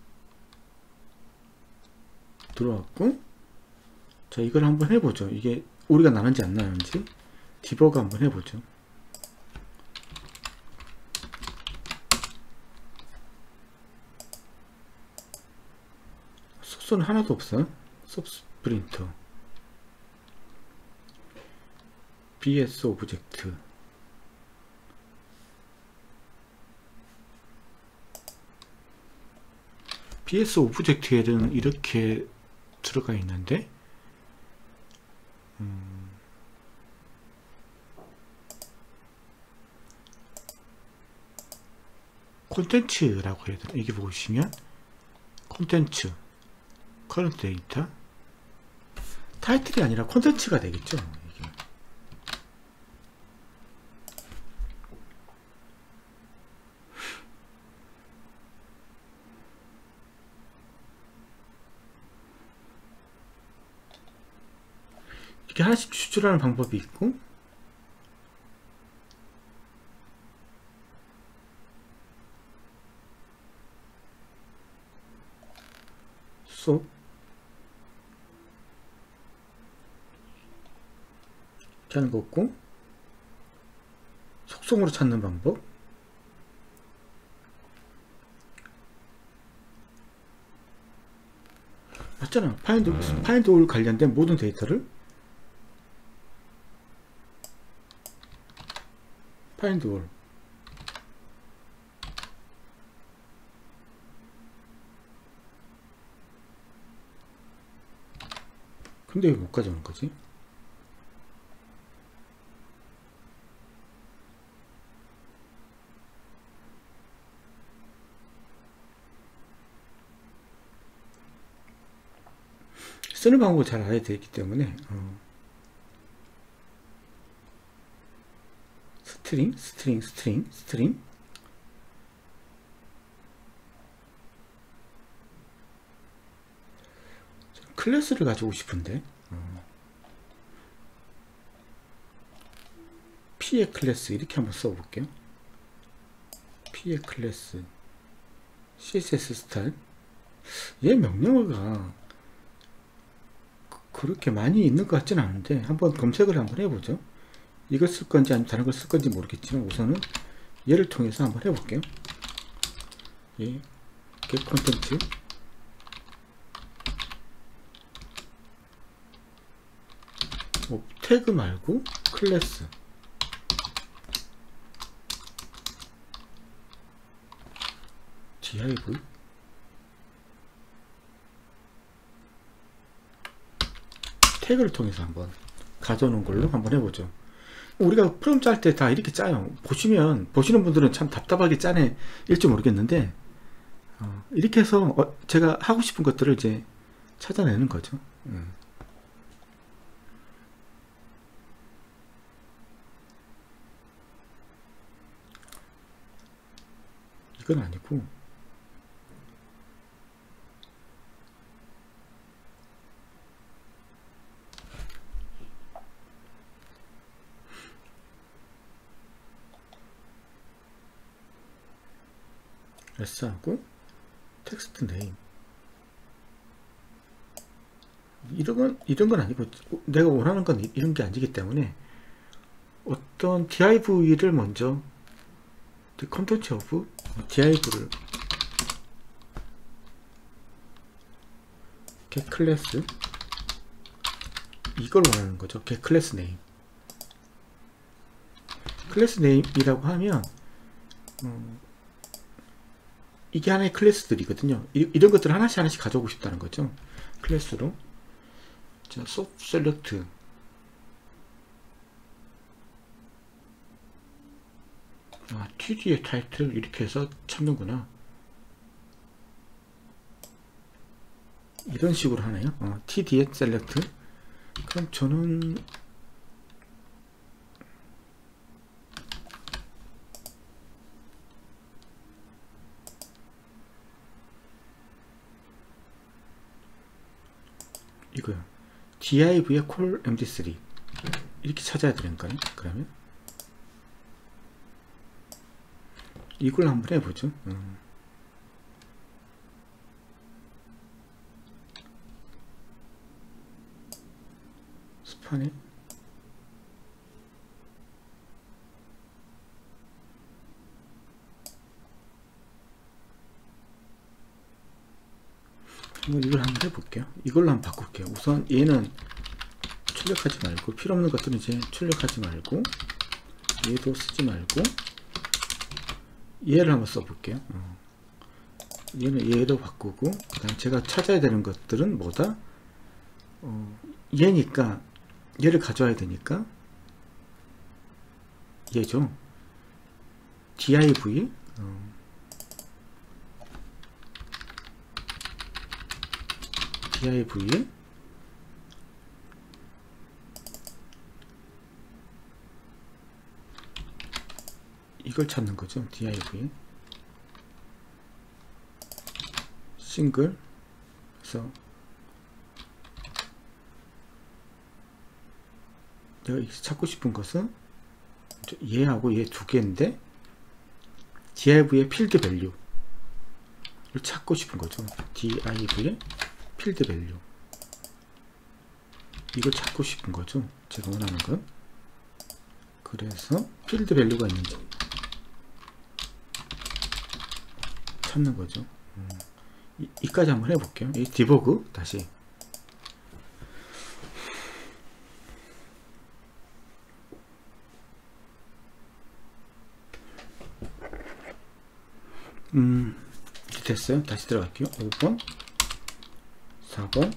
들어왔고, 자, 이걸 한번 해보죠. 이게 오리가 나는지 안 나는지 디버그 한번 해보죠. 속소는 하나도 없어요. 서브스프린터, BS 오브젝트, BS 오브젝트에는 이렇게 들어가 있는데, 콘텐츠라고 해야 되나? 이게 보시면 콘텐츠, 커런트 데이터, 타이틀이 아니라 콘텐츠가 되겠죠. 이게. 이렇게 하나씩 추출하는 방법이 있고, 쏙 이렇게 하는 거 없고, 속성으로 찾는 방법, 맞잖아. 파인드 올 관련된 모든 데이터를 파인드 올, 근데 왜 못 가져오는 거지? 쓰는 방법을 잘 알아야 되기 때문에 스트링 클래스를 가지고 싶은데 P의 클래스 이렇게 한번 써볼게요. P의 클래스 CSS 스타일, 얘 명령어가 그렇게 많이 있는 것 같지는 않은데 한번 검색을 한번 해보죠. 이걸 쓸 건지 아니면 다른 걸 쓸 건지 모르겠지만 우선은 얘를 통해서 한번 해볼게요. 예, get 콘텐츠, 태그 말고 클래스, div, 태그를 통해서 한번 가져오는 걸로 한번 해보죠. 우리가 프롬 짤 때 다 이렇게 짜요. 보시는 분들은 참 답답하게 짜네 일지 모르겠는데 이렇게 해서 제가 하고 싶은 것들을 이제 찾아내는 거죠. 이건 아니고 s하고 텍스트 네임, 이런 건 아니고 내가 원하는 건 이런 게 아니기 때문에 어떤 div를 먼저 컨텐츠 오브 div를 get 클래스, 이걸 원하는 거죠. get 클래스 네임, 클래스 네임이라고 하면 이게 하나의 클래스들이거든요. 이런 것들을 하나씩 가져오고 싶다는 거죠. 클래스로. 자, soft select, td의 타이틀 이렇게 해서 찾는구나. 이런 식으로 하네요. td의 select. 그럼 저는 이거요. div의 call md3 이렇게 찾아야 되는가요? 그러면 이걸 한번 해보죠. 급하네. 이걸 한번 해볼게요. 이걸로 한번 바꿀게요. 우선 얘는 출력하지 말고, 필요 없는 것들은 이제 출력하지 말고, 얘도 쓰지 말고, 얘를 한번 써볼게요. 얘는 얘로 바꾸고, 그 다음에 제가 찾아야 되는 것들은 뭐다? 얘니까, 얘를 가져와야 되니까, 얘죠. div, div, 이걸 찾는 거죠. div 싱글. 그래서 내가 찾고 싶은 것은 얘하고 얘 두 개인데 div의 필드 밸류를 찾고 싶은 거죠. div의 필드 밸류, 이걸 찾고 싶은 거죠. 제가 원하는 건. 그래서 필드 밸류가 있는지 찾는 거죠. 이까지 한번 해볼게요. 이 디버그 다시. 됐어요. 다시 들어갈게요. 5번 4번.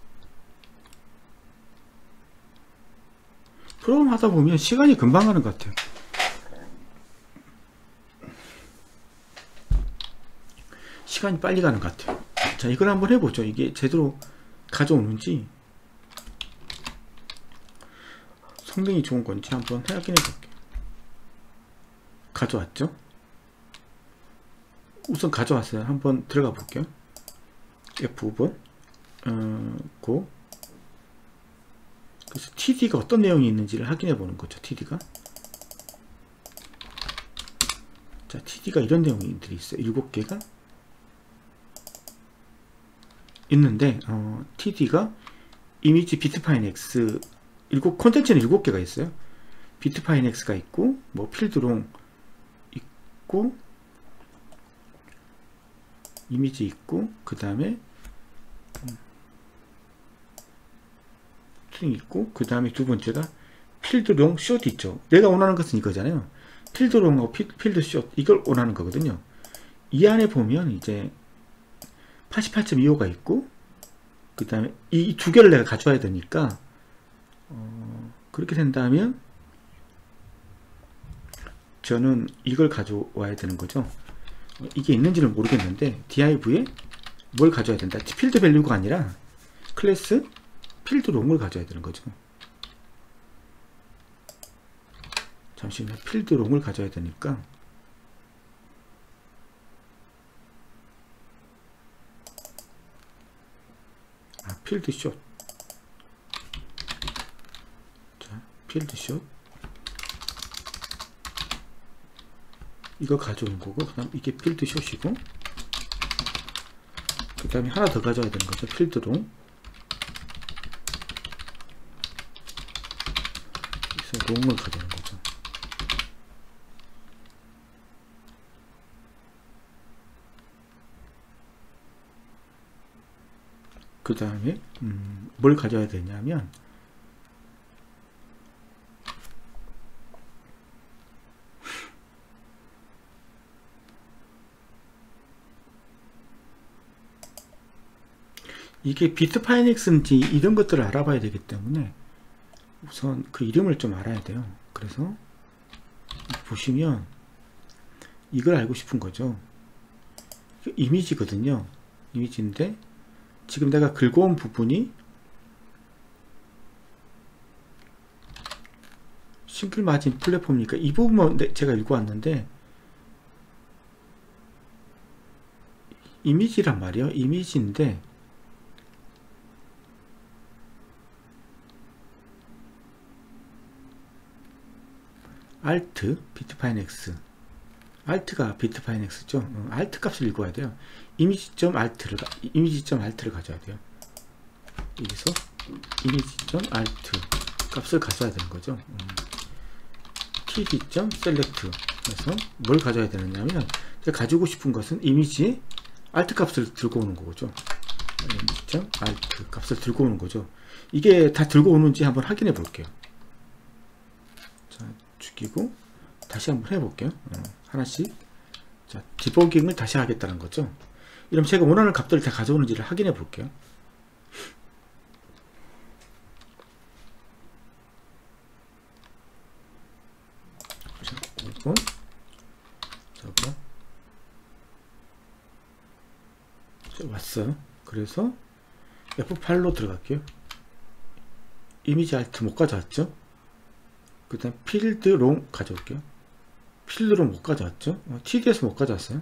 프로그램 하다 보면 시간이 금방 가는 것 같아요. 시간이 빨리 가는 것 같아요. 자, 이걸 한번 해보죠. 이게 제대로 가져오는지, 성능이 좋은 건지 한번 확인해 볼게요. 가져왔죠? 우선 가져왔어요. 한번 들어가 볼게요. F5번 고. 그래서 TD가 어떤 내용이 있는지를 확인해 보는 거죠. TD가. 자, TD가 이런 내용들이 있어요. 7개가 있는데, TD가 이미지 비트파인 X, 콘텐츠는 7개가 있어요. 비트파인 X가 있고, 뭐 필드롱 있고, 이미지 있고, 그 다음에 스트링 있고, 그 다음에 두 번째가 필드롱 숏 있죠. 내가 원하는 것은 이거잖아요. 필드롱하고 필드 숏, 이걸 원하는 거거든요. 이 안에 보면 이제 88.25가 있고, 그 다음에 이 두 개를 내가 가져와야 되니까, 그렇게 된다면 저는 이걸 가져와야 되는 거죠. 이게 있는지는 모르겠는데, div에 뭘 가져야 된다? 필드 밸류가 아니라 클래스 필드 롱을 가져야 되는 거죠. 잠시만요. 필드 롱을 가져야 되니까, 필드 숏. 자, 필드 숏. 이거 가져온 거고, 그 다음 이게 필드 숏이고, 그 다음에 하나 더 가져야 되는 거죠. 필드 롱. 그래서 롱을 가져오는 거죠. 그 다음에 뭘 가져야 되냐면, 이게 비트파이넥스인지 이런 것들을 알아봐야 되기 때문에 우선 그 이름을 좀 알아야 돼요. 그래서 보시면 이걸 알고 싶은 거죠. 이미지거든요. 이미지인데 지금 내가 긁어온 부분이 싱글 마진 플랫폼이니까 이 부분만 제가 읽어왔는데, 이미지란 말이에요. 이미지인데 alt 비트파인 x, alt가 비트파인 x죠. alt 값을 읽어야 돼요. 이미지.alt를 가져야 돼요. 여기서 이미지.alt 값을 가져야 되는 거죠. td.select 해서 뭘 가져야 되느냐면 제가 가지고 싶은 것은 이미지 alt 값을 들고 오는 거죠. image.alt 값을 들고 오는 거죠. 이게 다 들고 오는지 한번 확인해 볼게요. 자, 죽이고 다시 한번 해 볼게요. 하나씩. 자, 디버깅을 다시 하겠다는 거죠. 이러면 제가 원하는 값들을 다 가져오는지를 확인해 볼게요. 자, 이거 저거 왔어요. 그래서 F8로 들어갈게요. 이미지 알트 못 가져왔죠. 그 다음 필드 롱 가져올게요. 필드 롱 못 가져왔죠. TD에서 못 가져왔어요.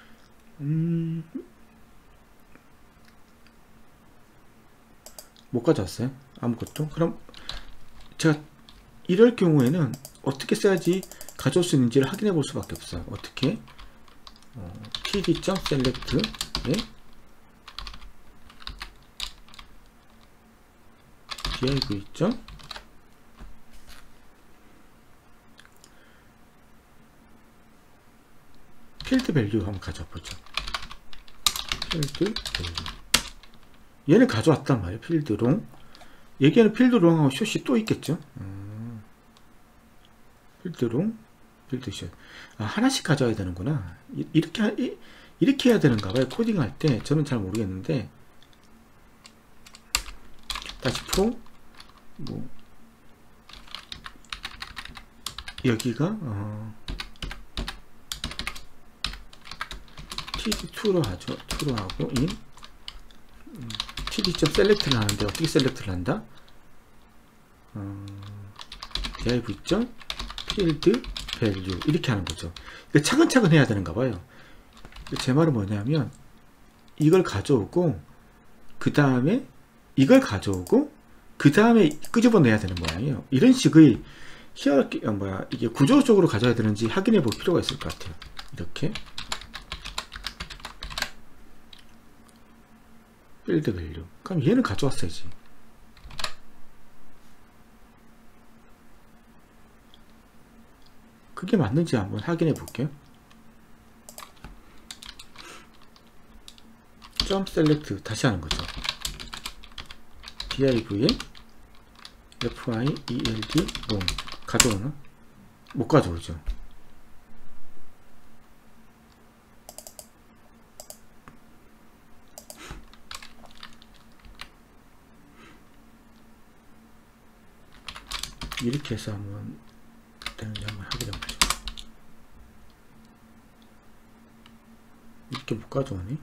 못 가져왔어요. 아무것도. 그럼 제가 이럴 경우에는 어떻게 써야지 가져올 수 있는지를 확인해 볼 수밖에 없어요. 어떻게? td.select div 있죠? 필드 밸류 한번 가져와 보죠. 필드 밸류. 얘는 가져왔단 말이에요. 필드 롱. 여기에는 필드 롱하고 숏이 또 있겠죠. 필드 롱, 필드 숏. 아, 하나씩 가져와야 되는구나. 이렇게 해야 되는가 봐요. 코딩할 때. 저는 잘 모르겠는데. 다시 프로. 뭐 여기가 td2로 하죠. 2로 하고 in td.select를 하는데 어떻게 셀렉트를 한다? div 있죠? field value 이렇게 하는 거죠. 차근차근 해야 되는가 봐요. 제 말은 뭐냐면 이걸 가져오고 그 다음에 이걸 가져오고 그 다음에 끄집어내야 되는 모양이에요. 이런 식의 히어라키 이게 구조적으로 가져야 되는지 확인해 볼 필요가 있을 것 같아요. 이렇게 필드 밸류. 그럼 얘는 가져왔어야지. 그게 맞는지 한번 확인해 볼게요. 점 셀렉트 다시 하는 거죠. div에 field 롱 가져오나? 못 가져오죠. 이렇게 해서 한번 되는지 한번 확인해 보죠. 이렇게 못 가져오니?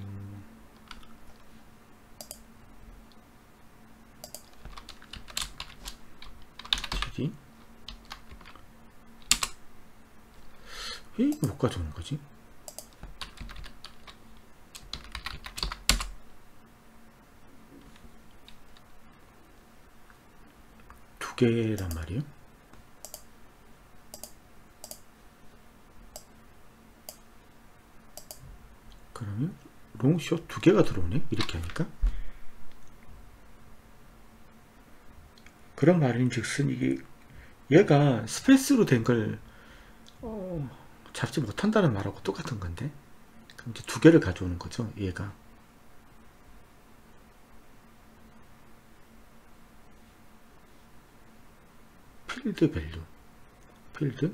왜 이거 못 가져오는 거지? 두 개란 말이에요. 그러면 롱숏 두 개가 들어오네. 이렇게 하니까. 그런 말인즉슨 이게 얘가 스페이스로 된 걸 잡지 못한다는 말하고 똑같은 건데, 그럼 이제 두 개를 가져오는 거죠. 얘가 필드 밸류, 필드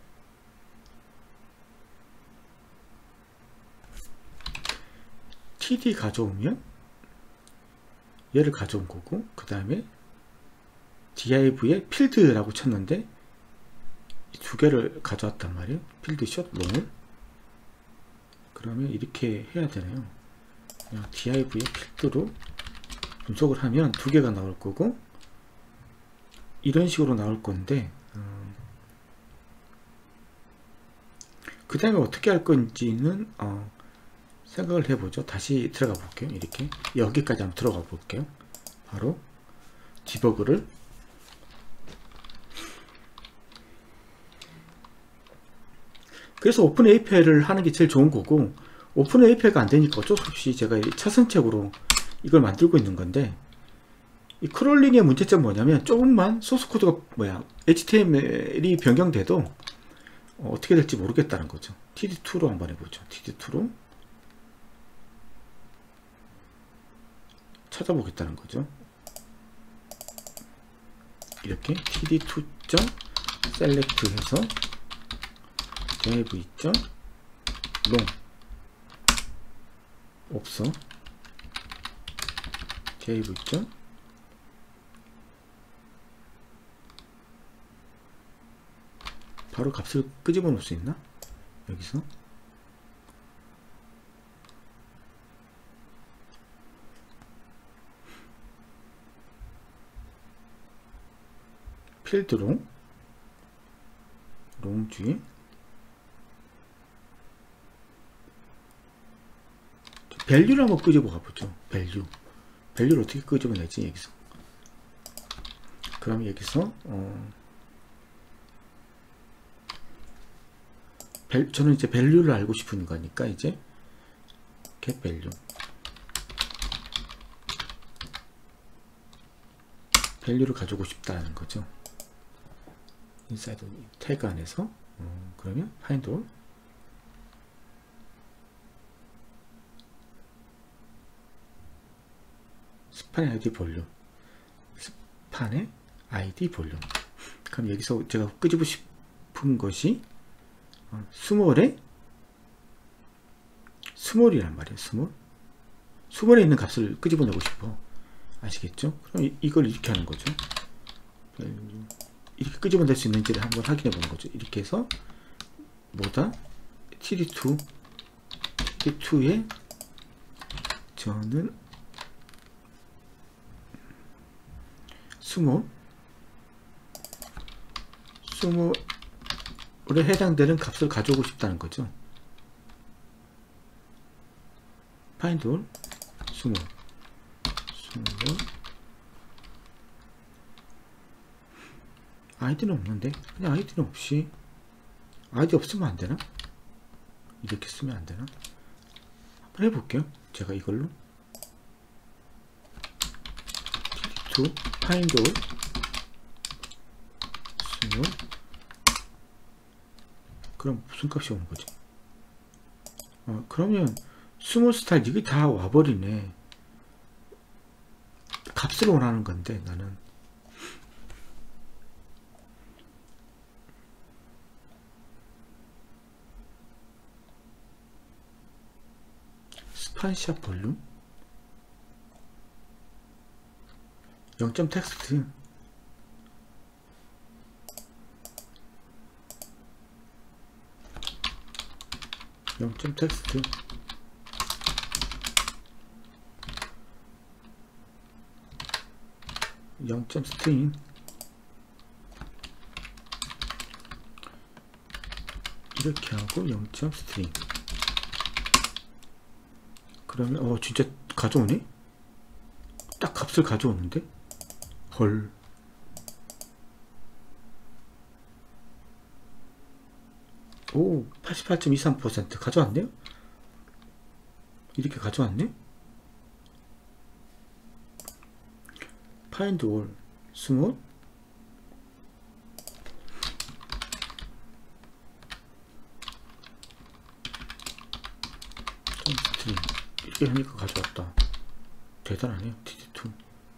td 가져오면 얘를 가져온 거고, 그 다음에 div에 필드라고 쳤는데 이 두 개를 가져왔단 말이에요. 필드 숏 롱을. 그러면 이렇게 해야 되네요. 그냥 div의 필드로 분석을 하면 두 개가 나올 거고, 이런 식으로 나올 건데, 그 다음에 어떻게 할 건지는 생각을 해보죠. 다시 들어가 볼게요. 이렇게 여기까지 한번 들어가 볼게요. 바로 디버그를 그래서 오픈 API를 하는 게 제일 좋은 거고, 오픈 API가 안 되니까 어쩔 수 없이 제가 차선책으로 이걸 만들고 있는 건데, 이 크롤링의 문제점 뭐냐면 조금만 소스 코드가 HTML이 변경돼도 어떻게 될지 모르겠다는 거죠. td2로 한번 해보죠. td2로 찾아보겠다는 거죠. 이렇게 td2.select 해서 dev.long 없어. dev. 바로 값을 끄집어 놓을 수 있나? 여기서 필드로 롱 뒤에 밸류를 한번 끄집어 가보죠. 밸류를 어떻게 끄집어내지? 여기서 그럼 여기서 저는 이제 밸류를 알고 싶은 거니까 이제 get value 밸류를 가지고 싶다는 거죠. 인사이드 태그 안에서 그러면 find all 스판의 id 볼륨 스판의 id 볼륨. 그럼 여기서 제가 끄집고 싶은 것이 스몰이란 말이에요. 스몰에 있는 값을 끄집어내고 싶어. 아시겠죠? 그럼 이걸 이렇게 하는 거죠. 이렇게 끄집어낼 수 있는지를 한번 확인해 보는 거죠. 이렇게 해서 뭐다? td2에 저는 스몰에 해당되는 값을 가져오고 싶다는 거죠. find all 스몰 아이디는 없는데 그냥 아이디는 없이 아이디 없으면 안 되나? 이렇게 쓰면 안 되나? 한번 해볼게요. 제가 이걸로 td2 find all 스몰 그럼 무슨 값이 오는 거지? 그러면 스몰 스타일 이게 다 와버리네. 값을 원하는 건데 나는 스판샵 볼륨 0점 텍스트 0점 텍스트 0점 스트링 이렇게 하고 0점 스트링 그러면 진짜 가져오네? 딱 값을 가져오는데? 헐. 오, 88.23% 가져왔네요? 이렇게 가져왔네? find all small 이렇게 하니까 가져왔다. 대단하네요. td2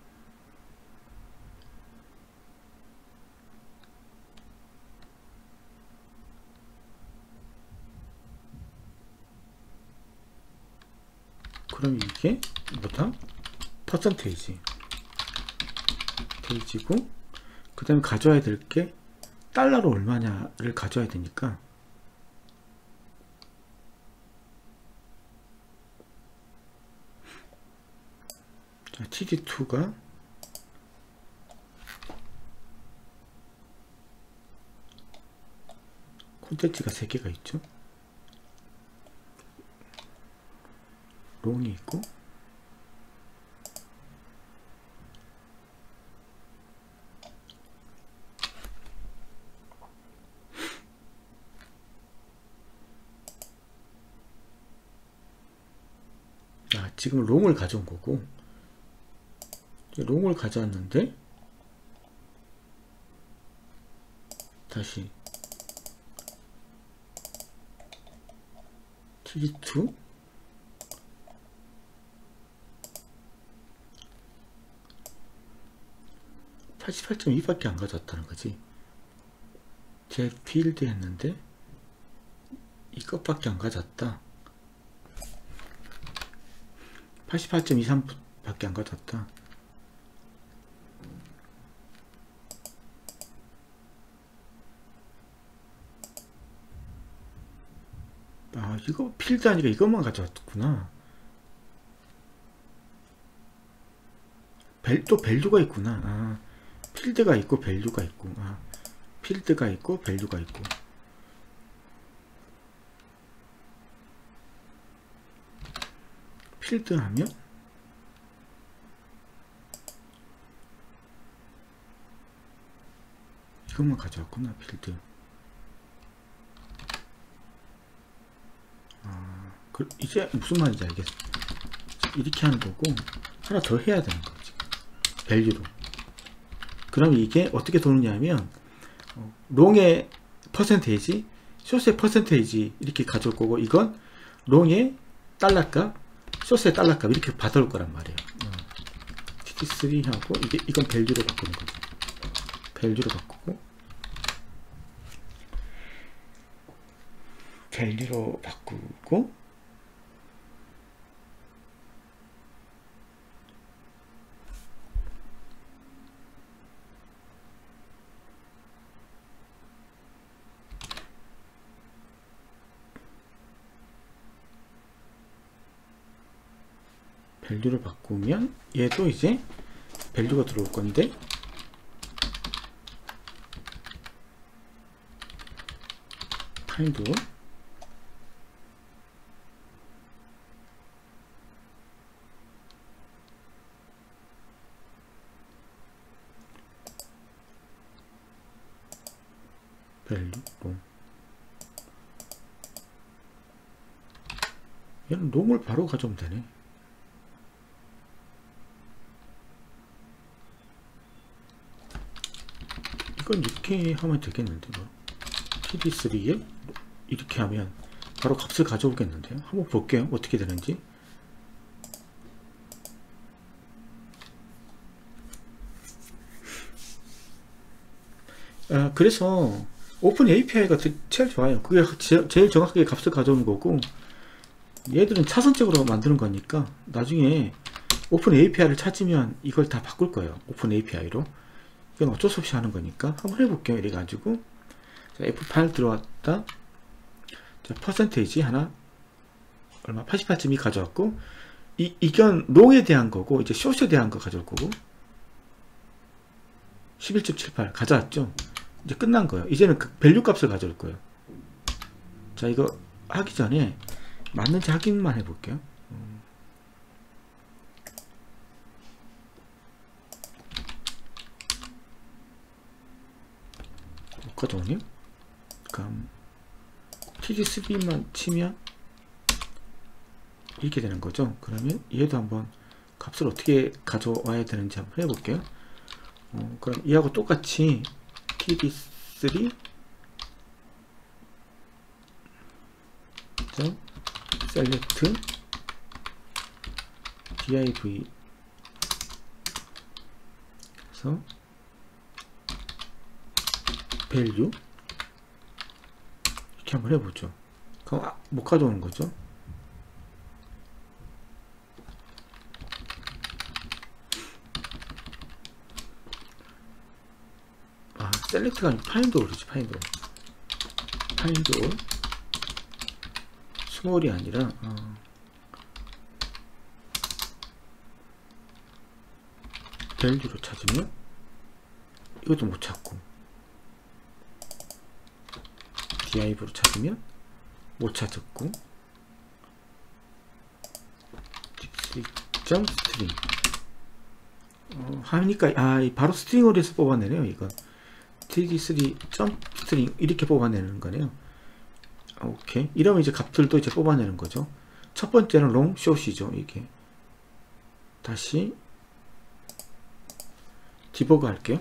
그럼 이게 뭐다? 퍼센테이지 페이지고 그 다음에 가져와야 될 게 달러로 얼마냐를 가져와야 되니까 자, td2가 콘텐츠가 3개가 있죠. 롱이 있고 지금 롱을 가져온 거고 롱을 가져왔는데 다시 td2 88.2밖에 안 가져왔다는 거지. 제 필드 했는데 이것밖에 안 가져왔다. 88.23 밖에 안 가져왔다. 아, 이거 필드 아니라 이것만 가져왔구나. 또 밸류가 있구나. 아, 필드가 있고 밸류가 있고. 아, 필드가 있고 밸류가 있고. 필드 하면 이것만 가져왔구나. 필드. 이제 무슨 말인지 알겠어. 이렇게 하는 거고 하나 더 해야 되는 거지. 밸류로. 그럼 이게 어떻게 도느냐면 롱의 퍼센테이지, 숏의 퍼센테이지 이렇게 가져올 거고, 이건 롱의 달러값, 숏의 달러값 이렇게 받아올 거란 말이에요. td3 하고 이건 밸류로 바꾸는 거죠. 밸류로 바꾸고 밸류로 바꾸고 밸류를 바꾸면 얘도 이제 밸류가 들어올 건데, 파인드 밸류 롱. 얘는 롱을 바로 가져오면 되네. 이건 이렇게 하면 되겠는데, 뭐. td3에 이렇게 하면 바로 값을 가져오겠는데요. 한번 볼게요. 어떻게 되는지. 그래서 오픈 API가 제일 좋아요. 그게 제일 정확하게 값을 가져오는 거고, 얘들은 차선적으로 만드는 거니까 나중에 오픈 API를 찾으면 이걸 다 바꿀 거예요. 오픈 API로. 이건 어쩔 수 없이 하는 거니까 한번 해볼게요. 이래가지고 자, F8 들어왔다. 자, 퍼센테이지 하나 얼마 88.2 가져왔고, 이건 롱에 대한 거고, 이제 숏에 대한 거 가져올 거고, 11.78 가져왔죠. 이제 끝난 거예요. 이제는 그 밸류 값을 가져올 거예요. 자, 이거 하기 전에 맞는지 확인만 해볼게요. 못 가져오네요. 그럼 td3만 치면 이렇게 되는 거죠. 그러면 얘도 한번 값을 어떻게 가져와야 되는지 한번 해볼게요. 그럼 이하고 똑같이 td3 select div 그래서 value 이렇게 한번 해보죠. 그럼 못 가져오는 거죠. 셀렉트가 아니고 파인드 그러지. 파인드 스몰이 아니라 밸류로 찾으면 이것도 못 찾고, div로 찾으면 못 찾았고, td3.string 하니까 바로 스트링으로 해서 뽑아내네요. 이건 td3.string 이렇게 뽑아내는 거네요. 오케이. 이러면 이제 값들도 이제 뽑아내는 거죠. 첫 번째는 long, short이죠. 이게 다시 디버그 할게요.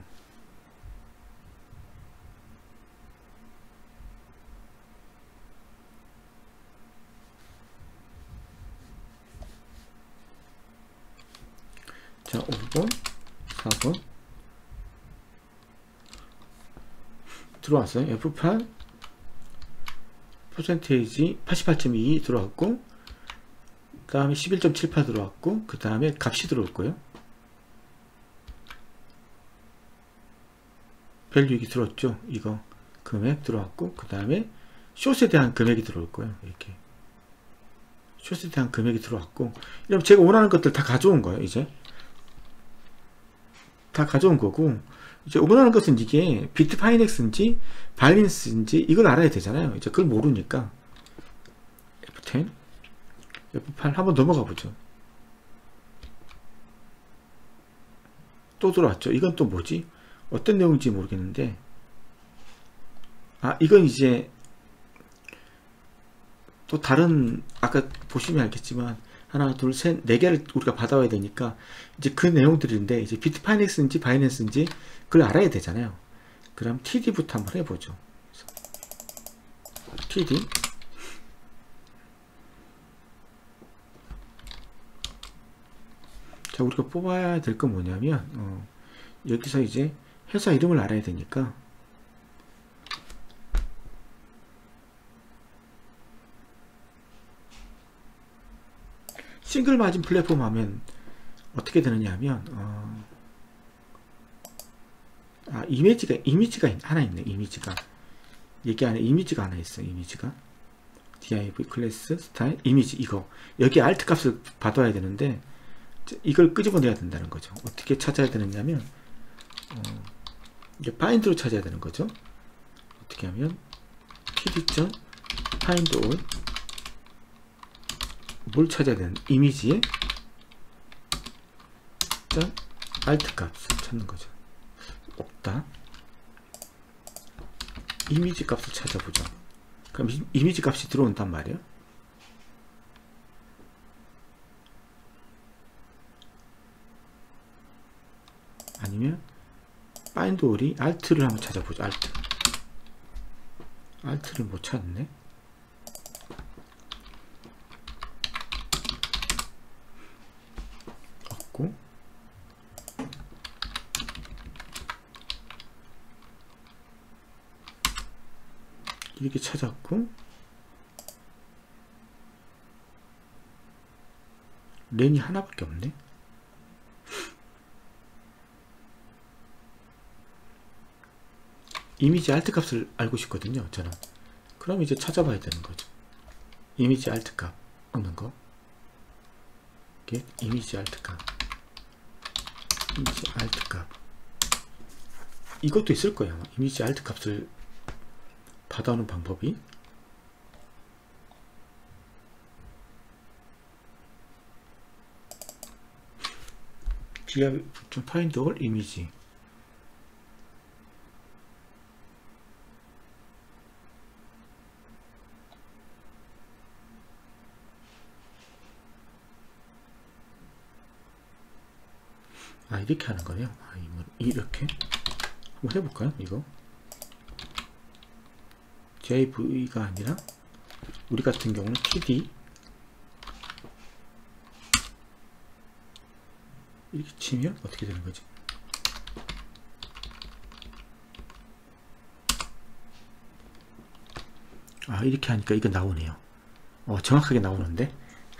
자, 5번, 4번 들어왔어요. F8 퍼센테이지 88.2 들어왔고, 그 다음에 11.78 들어왔고, 그 다음에 값이 들어올 거예요. 밸류 이게 들어왔죠. 이거 금액 들어왔고, 그 다음에 숏에 대한 금액이 들어올 거예요. 이렇게 숏에 대한 금액이 들어왔고, 이러면 제가 원하는 것들 다 가져온 거예요. 이제 다 가져온 거고, 이제 원하는 것은 이게 비트파이넥스인지 바이낸스인지 이걸 알아야 되잖아요. 이제 그걸 모르니까 F10 F8 한번 넘어가 보죠. 또 들어왔죠. 이건 또 뭐지? 어떤 내용인지 모르겠는데, 아, 이건 이제 또 다른, 아까 보시면 알겠지만 하나 둘 셋 네 개를 우리가 받아와야 되니까 이제 그 내용들인데, 이제 비트파이넥스인지 바이낸스인지 그걸 알아야 되잖아요. 그럼 TD부터 한번 해보죠. TD 자, 우리가 뽑아야 될 건 뭐냐면 여기서 이제 회사 이름을 알아야 되니까 싱글 마진 플랫폼 하면 어떻게 되느냐 하면 이미지가 하나 있네. 이미지가 여기 안에 이미지가 하나 있어. 이미지가 div 클래스 스타일 이미지, 이거 여기 alt 값을 받아야 되는데 이걸 끄집어내야 된다는 거죠. 어떻게 찾아야 되느냐면 이제 find로 찾아야 되는 거죠. 어떻게 하면 td.find all 뭘 찾아야 되는, 이미지에 alt 값을 찾는 거죠. 없다. 이미지 값을 찾아보죠. 그럼 이미지 값이 들어온단 말이에요. 아니면 find all이 alt를 한번 찾아보죠. alt를 못 찾네. 없고, 이렇게 찾았고, 렌이 하나밖에 없네. 이미지 alt 값을 알고 싶거든요, 저는. 그럼 이제 찾아봐야 되는 거죠. 이미지 alt 값 없는 거. 이미지 alt 값. 이미지 alt 값. 이것도 있을 거예요. 이미지 alt 값을 받아오는 방법이. div find all 이미지. 아, 이렇게 하는 거네요. 아, 이렇게 한번 해볼까요? 이거 JV가 아니라 우리 같은 경우는 TD 이렇게 치면 어떻게 되는 거지? 아, 이렇게 하니까 이거 나오네요. 정확하게 나오는데.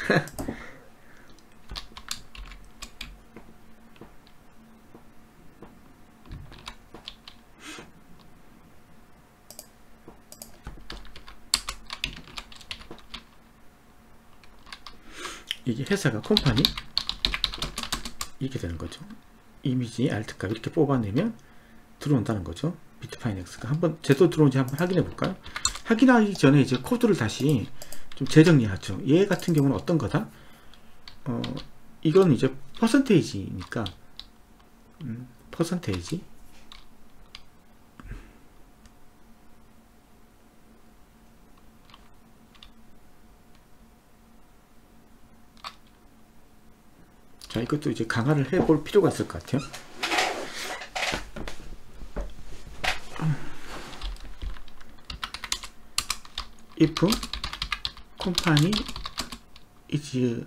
이게 회사가 컴퍼니 이렇게 되는 거죠. 이미지 alt 값 이렇게 뽑아내면 들어온다는 거죠. 비트파이넥스가 한번 제대로 들어온지 한번 확인해 볼까요? 확인하기 전에 이제 코드를 다시 좀 재정리하죠. 얘 같은 경우는 어떤 거다? 이건 이제 퍼센테이지니까 퍼센테이지 자, 이것도 이제 강화를 해볼 필요가 있을 것 같아요. if 컴파니 is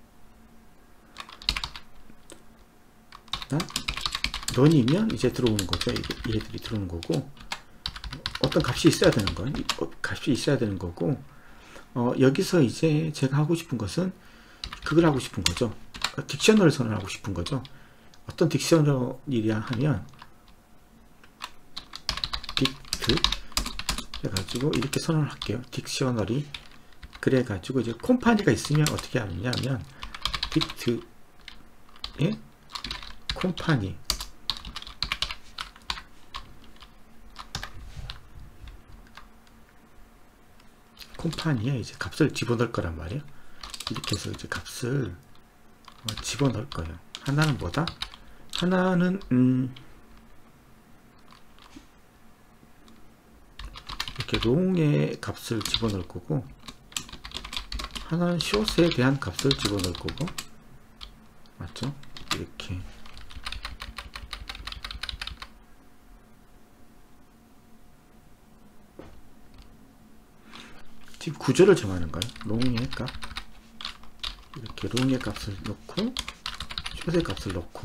런이면 이제 들어오는 거죠. 얘들이 들어오는 거고, 어떤 값이 있어야 되는 건 값이 있어야 되는 거고, 여기서 이제 제가 하고 싶은 것은 그걸 하고 싶은 거죠. 딕셔너를 선언하고 싶은 거죠. 어떤 딕셔너리냐 하면 딕트 해가지고 이렇게 선언을 할게요. 딕셔너리. 그래가지고 이제 컴파니가 있으면 어떻게 하느냐면 딕트에 컴파니 컴파니에 이제 값을 집어넣을 거란 말이에요. 이렇게 해서 이제 값을 집어넣을 거예요. 하나는 뭐다? 하나는 이렇게 롱의 값을 집어넣을 거고, 하나는 숏에 대한 값을 집어넣을 거고, 맞죠? 이렇게 지금 구조를 정하는 거예요. 롱의 값, 이렇게 롱의 값을 넣고 숏의 값을 넣고,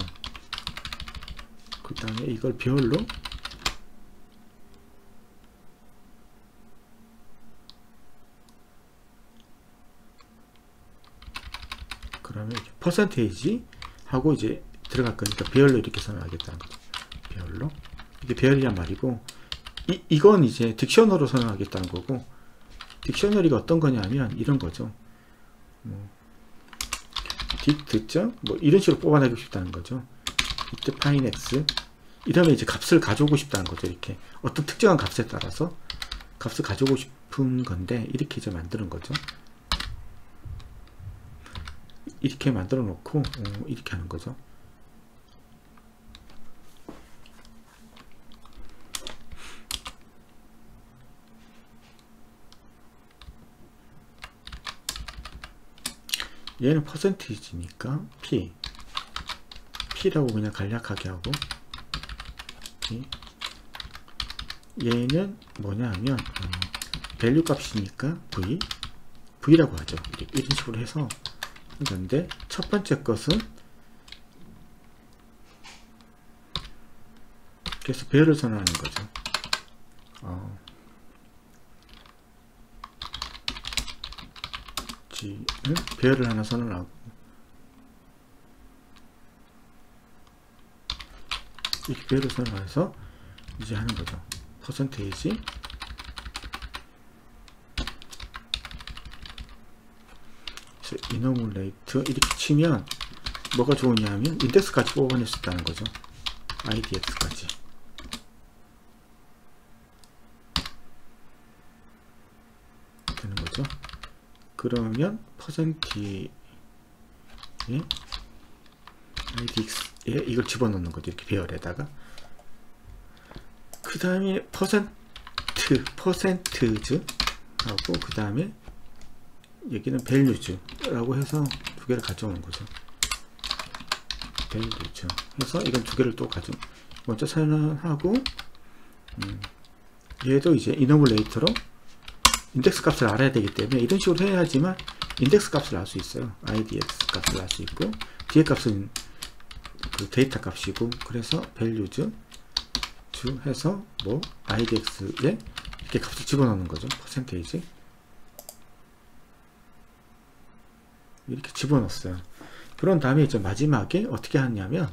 그 다음에 이걸 별로 그러면 이렇게 퍼센테이지 하고 이제 들어갈 거니까 배열로 이렇게 선언하겠다는 거죠. 배열로. 이게 배열이란 말이고, 이건 이제 딕셔너로 선언하겠다는 거고, 딕셔너리가 어떤 거냐면 이런 거죠. 딕트 뭐 이런 식으로 뽑아내고 싶다는 거죠. 딕트 파인 x 이러면 이제 값을 가져오고 싶다는 거죠. 이렇게 어떤 특정한 값에 따라서 값을 가져오고 싶은 건데, 이렇게 이제 만드는 거죠. 이렇게 만들어 놓고 이렇게 하는 거죠. 얘는 퍼센티지니까 P라고 그냥 간략하게 하고, P. 얘는 뭐냐 하면 밸류 값이니까 V라고 하죠. 이런 식으로 해서 그런데 첫 번째 것은 그래서 배열을 선언하는 거죠. G는 배열을 하나 선언하고, 이렇게 배열을 선언해서 이제 하는 거죠. 퍼센테이지 이너뮬레이트 이렇게 치면 뭐가 좋으냐면 인덱스까지 뽑아낼 수 있다는 거죠. IDX까지. 되는 거죠. 그러면 퍼센티에 IDX에 이걸 집어넣는 거죠. 이렇게 배열에다가. 그 다음에 퍼센트즈 하고, 그 다음에 여기는 밸류즈라고 해서 두 개를 가져오는 거죠. 밸류즈 해서 이건 두 개를 또 먼저 선언하고, 얘도 이제 이너뮬레이터로 인덱스 값을 알아야 되기 때문에 이런 식으로 해야지만 인덱스 값을 알 수 있어요. IDX 값을 알 수 있고, 뒤에 값은 그 데이터 값이고, 그래서 밸류즈 해서 뭐 IDX에 이렇게 값을 집어넣는 거죠. 퍼센테이지 이렇게 집어넣었어요. 그런 다음에 이제 마지막에 어떻게 하냐면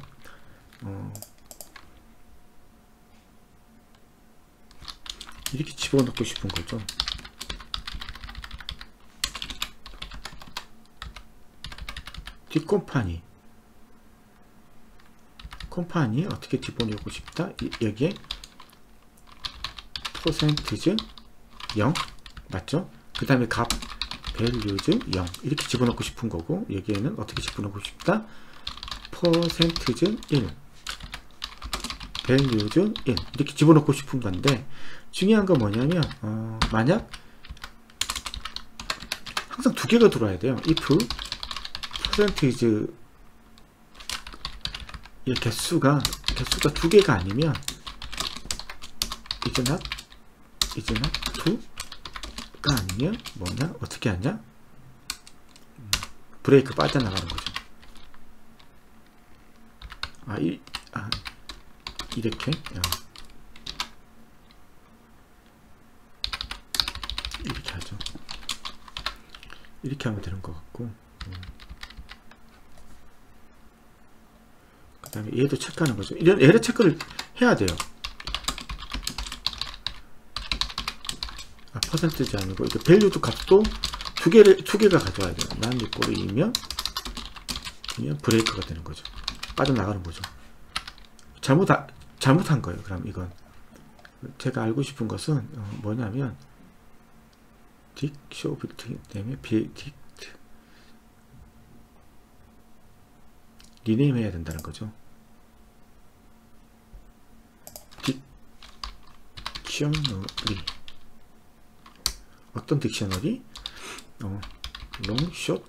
이렇게 집어넣고 싶은 거죠. 뒷컴파니 어떻게 집어넣고 싶다. 여기에 퍼센티지 0 맞죠? 그 다음에 값 밸류즈 0 이렇게 집어넣고 싶은 거고, 여기에는 어떻게 집어넣고 싶다. 퍼센티지 1 밸류즈 1 이렇게 집어넣고 싶은 건데, 중요한 건 뭐냐면 만약 항상 두 개가 들어와야 돼요. if 퍼센티지 이 개수가 두 개가 아니면 is not true 할까? 아니면 뭐냐? 어떻게 하냐? 브레이크 빠져나가는 거죠. 이렇게 이렇게 하죠. 이렇게 하면 되는 것 같고, 그 다음에 얘도 체크하는 거죠. 이런 에러 체크를 해야 돼요. 퍼센트지 아니고 이렇게 밸류도 값도 두 개가 가져와야 돼요. 난 이꼴이면 브레이크가 되는 거죠. 빠져나가는 거죠. 잘못한 거예요. 그럼 이건 제가 알고 싶은 것은 뭐냐면 딕 쇼 빌트 때문에 딕트 리네임 해야 된다는 거죠. 딕셔너리, 어떤 딕셔너리? 롱숏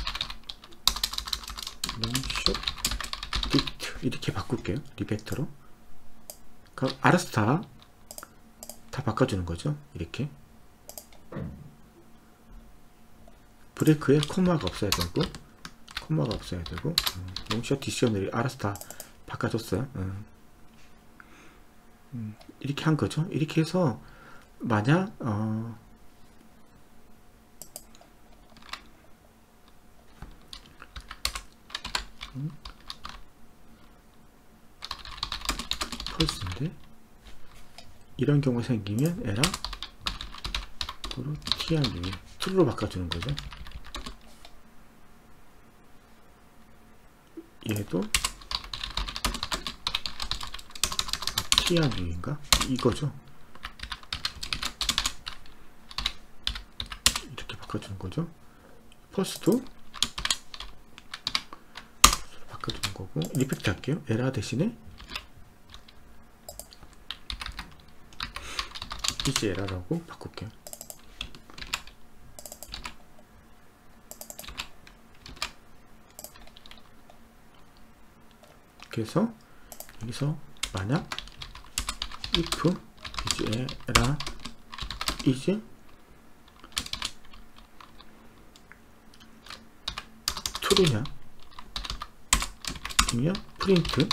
딕트 이렇게 바꿀게요. 리팩터로. 그럼 알아서 다 바꿔주는 거죠. 이렇게 브레이크에 콤마가 없어야 되고 롱숏 딕셔너리 알아서 다 바꿔줬어요. 이렇게 한 거죠. 이렇게 해서 만약 펄스인데 이런 경우 생기면 에라 TRU true로 바꿔주는 거죠. 얘도 TRU인가? 이거죠. 이렇게 바꿔주는 거죠. 펄스도 바꿔주는 거고, 리팩트 할게요. 에라 대신에 이제 에라라고 바꿀게요. 그래서 여기서 만약 if is 에라 is true냐 아니면 프린트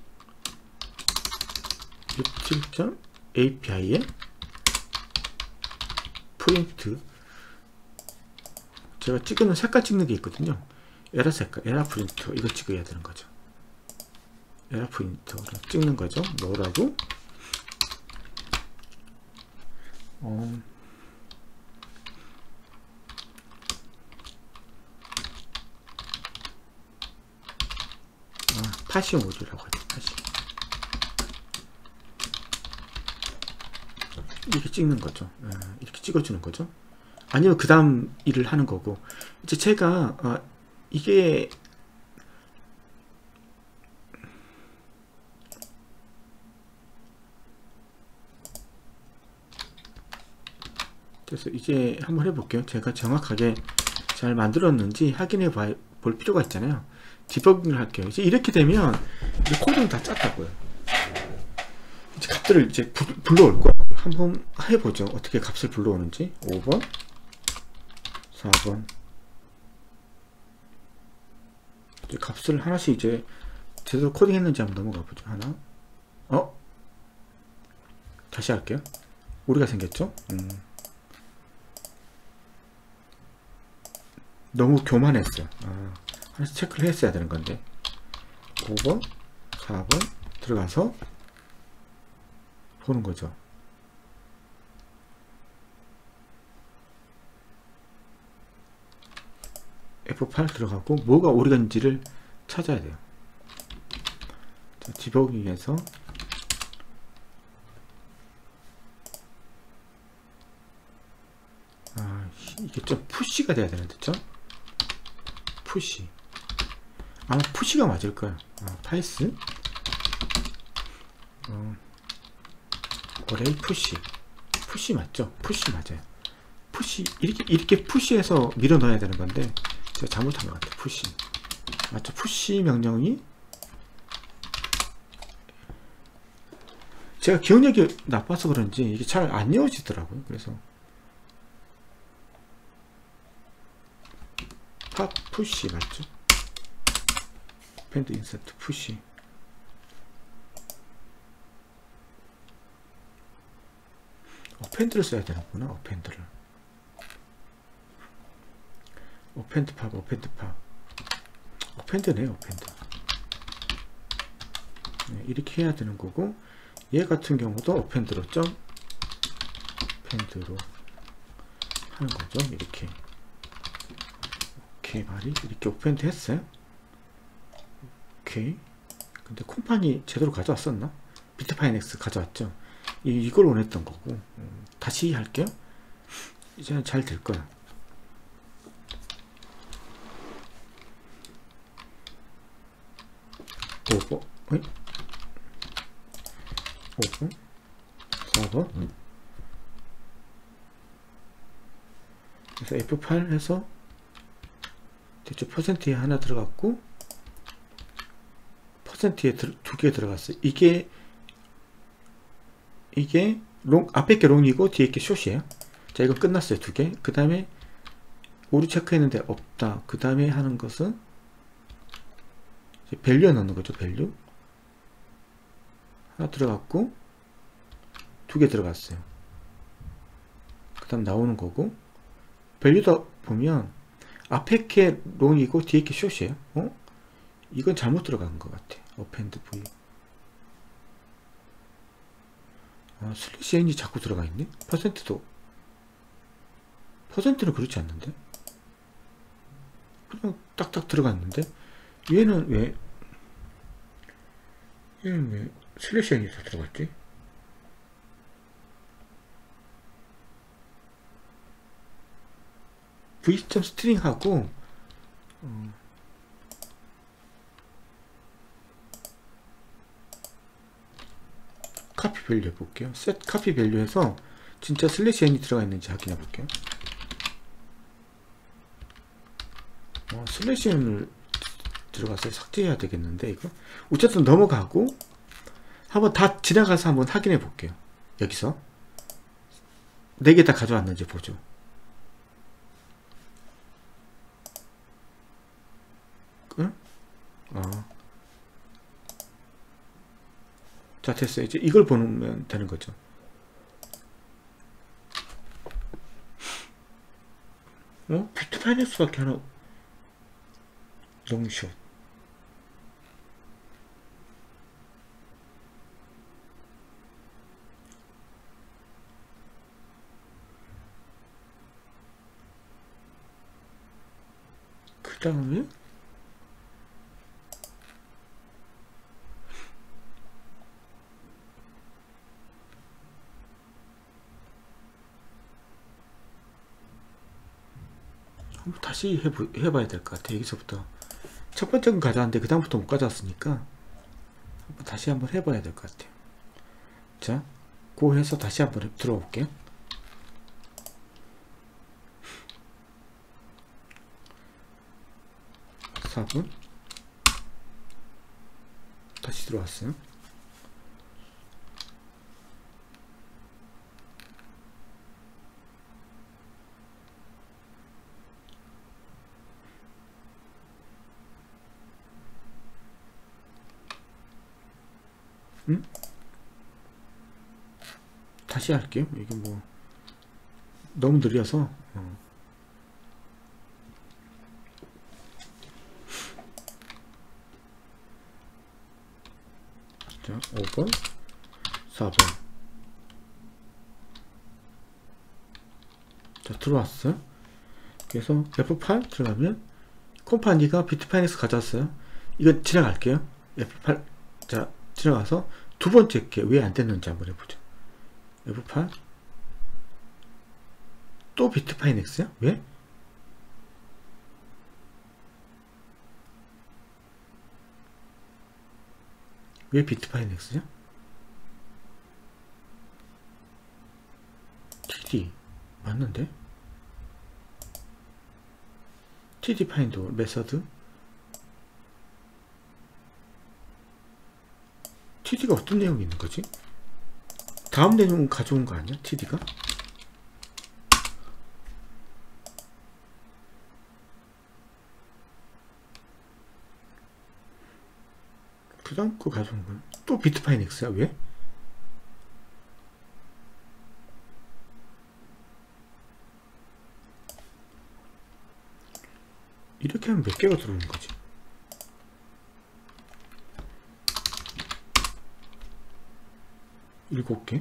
util.api에 프린트, 제가 찍는 색깔 찍는 게 있거든요. 에라 색깔, 에라 프린터 이거 찍어야 되는 거죠. 에라 프린터로 찍는 거죠. 넣으라고. 파시 모듈이라고 하죠. 파시. 이렇게 찍는 거죠. 이렇게 찍어주는 거죠. 아니면 그 다음 일을 하는 거고, 이제 제가 이게 그래서 이제 한번 해볼게요. 제가 정확하게 잘 만들었는지 확인해 볼 필요가 있잖아요. 디버깅을 할게요. 이제 이렇게 되면 이제 코드는 다 짰다고요. 이제 값들을 이제 불러올 거예요. 한번 해보죠. 어떻게 값을 불러오는지. 5번 4번 이제 값을 하나씩 이제 제대로 코딩 했는지 한번 넘어가 보죠. 하나 다시 할게요. 오류가 생겼죠. 너무 교만했어요. 하나씩 체크를 했어야 되는 건데. 5번 4번 들어가서 보는 거죠. F8 들어가고 뭐가 오류가 있는지를 찾아야 돼요. 자, 디버깅에서 이게 좀 푸시가 돼야 되는데, 죠? 푸시. 아마 푸시가 맞을 거예요. 파이스 어레이 푸시 맞죠? 푸시 맞아요. 푸시 이렇게 푸시해서 밀어 넣어야 되는 건데 제가 잘못한 것 같아요. 푸시 맞죠? 푸시 명령이 제가 기억력이 나빠서 그런지 이게 잘 안 이어지더라고요. 그래서 팝 푸시 맞죠? 어펜드 인서트 푸시. 어펜드를 써야 되는구나. 어펜드를. 어펜드 팝, 어펜드 팝. 어펜드네, 어펜드. 네, 이렇게 해야 되는 거고, 얘 같은 경우도 어펜드로 점 어펜드로 하는 거죠. 이렇게. 오케이, 말이 이렇게 어펜드 했어요. 오케이. 근데 콤판이 제대로 가져왔었나? 비트파이넥스 가져왔죠. 이걸 원했던 거고. 다시 할게요. 이제는 잘 될 거야. 오버, 5번, 4번. 그래서 F8 해서 대충 퍼센트에 하나 들어갔고, 퍼센트에 두 개 들어갔어요. 이게 롱, 앞에 게 롱이고 뒤에 게 숏이에요. 자, 이거 끝났어요. 두 개. 그 다음에 오류 체크했는데 없다. 그 다음에 하는 것은 밸류 넣는 거죠. 밸류 하나 들어갔고 두 개 들어갔어요. 그 다음 나오는 거고, 밸류다 보면 앞에 게 롱이고 뒤에 게 숏이에요. 이건 잘못 들어간 것 같아. 어펜드 V. 슬래시 n이 자꾸 들어가 있네. 퍼센트는 그렇지 않는데, 그냥 딱딱 들어가 있는데, 얘는 왜 슬래시 n이 다 들어갔지? v.string 하고 카피 밸류 해볼게요. 셋 카피 밸류 해서 진짜 슬래시 n이 들어가 있는지 확인해 볼게요. 슬래시 n을 들어가서 삭제해야 되겠는데, 이거 어쨌든 넘어가고 한번 다 지나가서 한번 확인해 볼게요. 여기서 4개 다 가져왔는지 보죠. 자, 됐어요. 이제 이걸 보면 되는 거죠. 비트파이넥스 밖에 하나, 롱숏. 그 다음에 한번 다시 해봐야 될 것 같아. 여기서부터 첫 번째 건 가져왔는데 그 다음부터 못 가져왔으니까 다시 한번 해봐야 될 것 같아요. 자, 고 해서 다시 한번 들어가 볼게요. 다시 들어왔어요. 다시 할게요. 이게 뭐 너무 느려서. 자, 5번, 4번. 자, 들어왔어요. 그래서 F8 들어가면 컴파니가 비트파이넥스 가져왔어요. 이거 지나갈게요. F8. 자, 지나가서 두 번째 게 왜 안 됐는지 한번 해보죠. F8 또 비트파이넥스야? 왜? 왜 비트파이넥스냐? TD 맞는데? TD 파인드 메서드 TD가 어떤 내용이 있는 거지? 다음 내용 가져온 거 아니야? TD가? 그 다음 거 가져온 건 또 비트파이넥스야. 왜? 이렇게 하면 몇 개가 들어오는 거지? 일곱 개?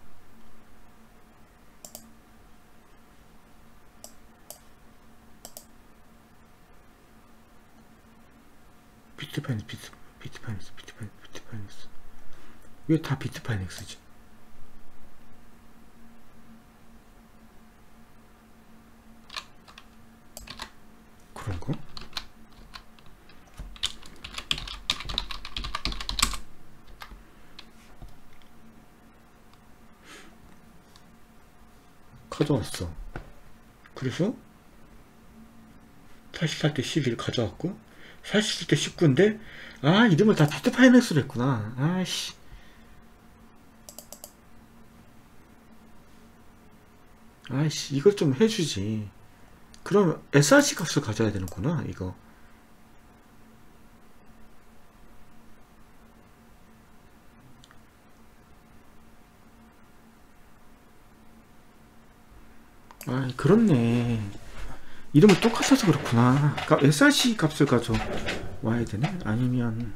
비트파이넥스 왜 다 비트파이넥스지? 그런 거? 가져왔어. 그래서 사실 살 때 11 가져왔고 사실 쓸 때 19인데 아 이름을 다 비트파이넥스로 했구나. 아씨 아이씨 이걸 좀 해주지. 그럼 SRC 값을 가져야 되는구나 이거. 아 그렇네. 이름을 똑같아서 그렇구나. 그러니까 SRC 값을 가져와야 되네. 아니면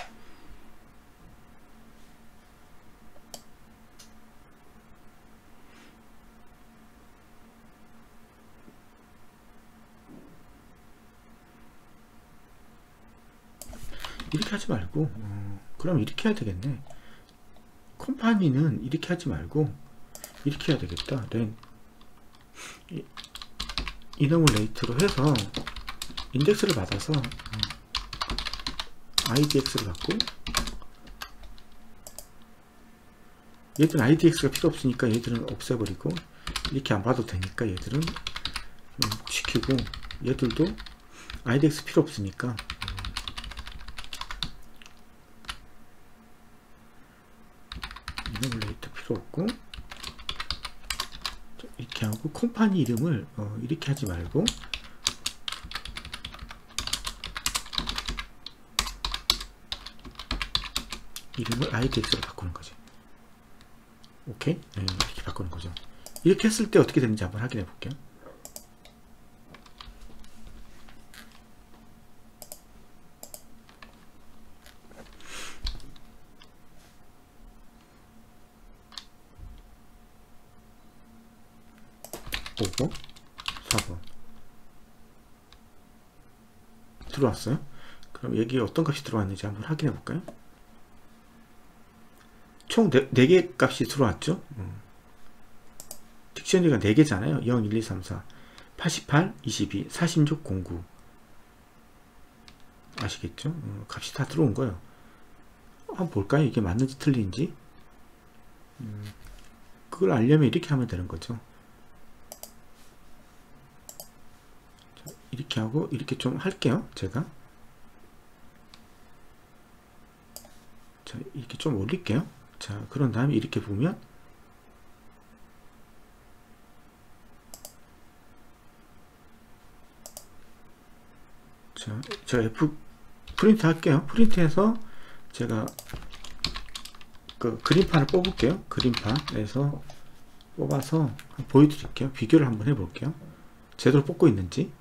이렇게 하지 말고 그럼 이렇게 해야 되겠네. 컴파니는 이렇게 하지 말고 이렇게 해야 되겠다. 이너멀레이트로 해서 인덱스를 받아서 IDX를 갖고 얘들은 IDX가 필요 없으니까 얘들은 없애버리고 이렇게 안 봐도 되니까 얘들은 시키고 얘들도 IDX 필요 없으니까 이너멀레이트 필요 없고 이렇게 하고 컴파니 이름을 이렇게 하지 말고 이름을 IDX로 바꾸는 거지. 오케이? 네, 이렇게 바꾸는 거죠. 이렇게 했을 때 어떻게 되는지 한번 확인해 볼게요. 오고 4번 들어왔어요. 그럼 여기에 어떤 값이 들어왔는지 한번 확인해 볼까요? 총 4개 값이 들어왔죠. 딕셔너리가 4개잖아요 0, 1, 2, 3, 4 88, 22, 46, 09 아시겠죠? 값이 다 들어온 거예요. 한번 볼까요? 이게 맞는지 틀린지. 그걸 알려면 이렇게 하면 되는 거죠. 이렇게 하고 이렇게 좀 할게요. 제가 자 이렇게 좀 올릴게요. 자 그런 다음에 이렇게 보면 자 제가 F 프린트 할게요. 프린트해서 제가 그 그림판을 뽑을게요. 그림판에서 뽑아서 보여드릴게요. 비교를 한번 해볼게요. 제대로 뽑고 있는지.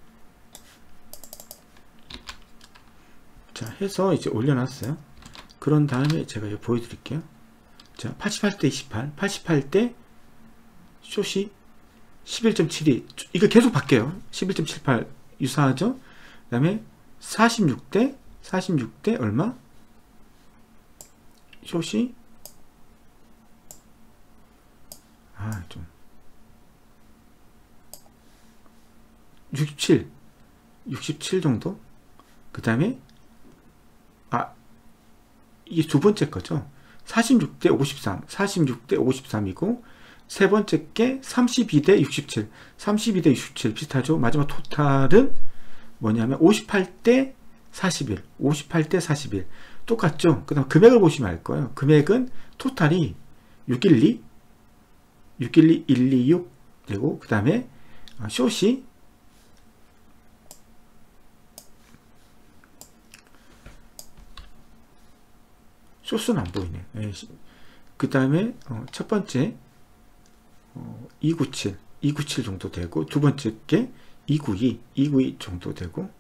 자 해서 이제 올려놨어요. 그런 다음에 제가 이거 보여드릴게요. 자 88대 28 88대 숏이 11.72 이거 계속 바뀌어요. 11.78 유사하죠. 그 다음에 46대 얼마? 숏이 좀 67 정도. 그 다음에 이게 두 번째 거죠. 46대 53 46대 53이고 세 번째 게 32대 67 32대 67 비슷하죠. 마지막 토탈은 뭐냐면 58대 41 58대 41 똑같죠. 그 다음 금액을 보시면 알 거예요. 금액은 토탈이 612 126 되고 그 다음에 숏이 소스는 안 보이네. 그 다음에 첫 번째 297 정도 되고, 두 번째 게 292 정도 되고,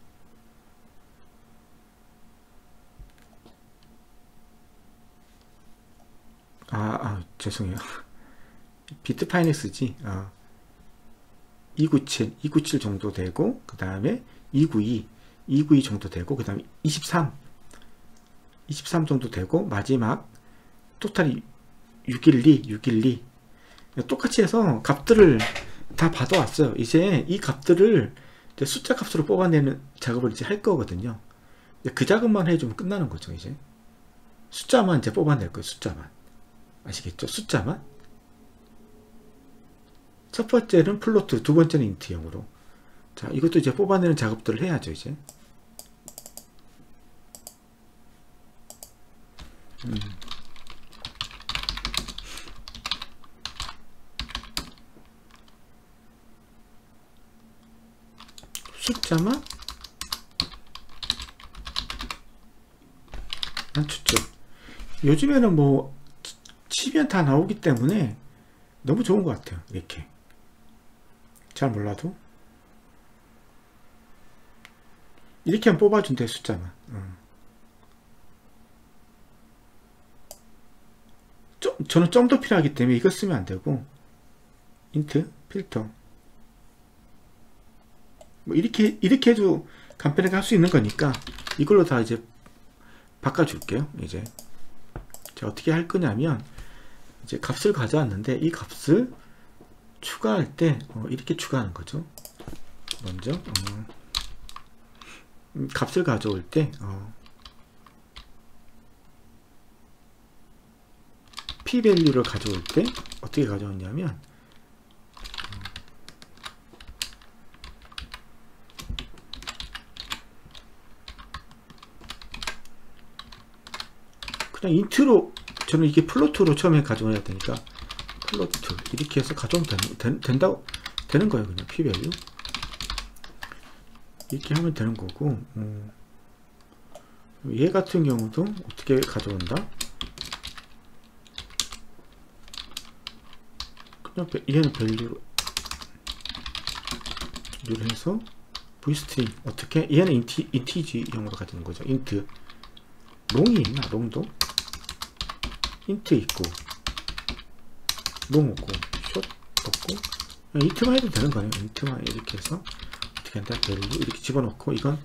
죄송해요. 비트파이넥스지. 297 정도 되고, 그 다음에 292 정도 되고, 그 다음에 23 정도 되고, 마지막 토탈이 612 똑같이 해서 값들을 다 받아왔어요. 이제 이 값들을 이제 숫자 값으로 뽑아내는 작업을 이제 할 거거든요. 그 작업만 해주면 끝나는 거죠. 이제 숫자만 이제 뽑아낼 거예요. 숫자만. 아시겠죠? 숫자만. 첫 번째는 플로트, 두 번째는 인트형으로. 자, 이것도 이제 뽑아내는 작업들을 해야죠. 이제 숫자만 낮췄죠. 요즘에는 뭐 치면 다 나오기 때문에 너무 좋은 것 같아요. 이렇게 잘 몰라도 이렇게 하면 뽑아준대. 숫자만. 저는 점도 필요하기 때문에 이거 쓰면 안 되고, 인트 필터 뭐 이렇게 해도 간편하게 할 수 있는 거니까 이걸로 다 이제 바꿔줄게요. 이제 제가 어떻게 할 거냐면, 이제 값을 가져왔는데 이 값을 추가할 때 이렇게 추가하는 거죠. 먼저 값을 가져올 때 p-value를 가져올 때 어떻게 가져왔냐면, 그냥 인트로, 저는 이게 플로트로 처음에 가져와야 되니까 플로트 이렇게 해서 가져오면 된다고 되는 거예요. 그냥 p-value 이렇게 하면 되는 거고, 얘 같은 경우도 어떻게 가져온다? 그냥 얘는 밸류를 해서 vstring 어떻게, 얘는 인티지형으로 가지는 거죠. 인트 롱이 있나? 롱도 인트 있고 롱 없고 숏 없고, 인트만 해도 되는 거예요. 인트만 이렇게 해서 어떻게 한다? 밸류 이렇게 집어넣고, 이건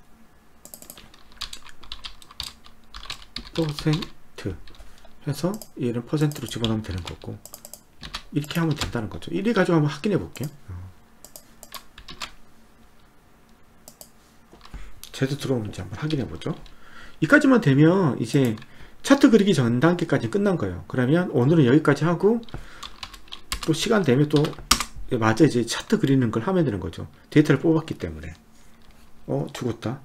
퍼센트 해서 얘는 퍼센트로 집어넣으면 되는 거고, 이렇게 하면 된다는 거죠. 이래 가지고 한번 확인해 볼게요. 제대로 들어오는지 한번 확인해 보죠. 이까지만 되면 이제 차트 그리기 전 단계까지 끝난 거예요. 그러면 오늘은 여기까지 하고, 또 시간 되면 또 맞아 이제 차트 그리는 걸 하면 되는 거죠. 데이터를 뽑았기 때문에. 죽었다.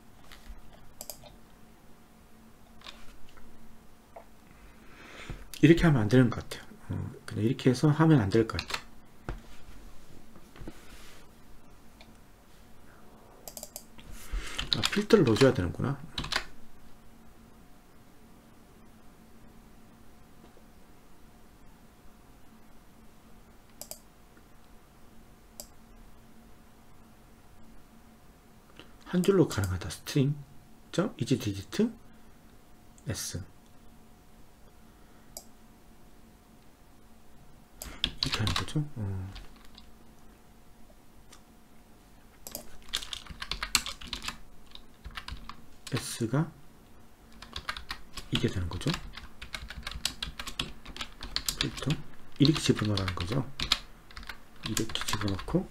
이렇게 하면 안 되는 것 같아요. 그냥 이렇게 해서 하면 안 될 것 같아요. 필터를 넣어줘야 되는구나. 한 줄로 가능하다. 스트링 이지 디지트 s 이렇게 하는 거죠. s가 이게 되는 거죠. 필터 이렇게 집어넣으라는 거죠. 이렇게 집어넣고,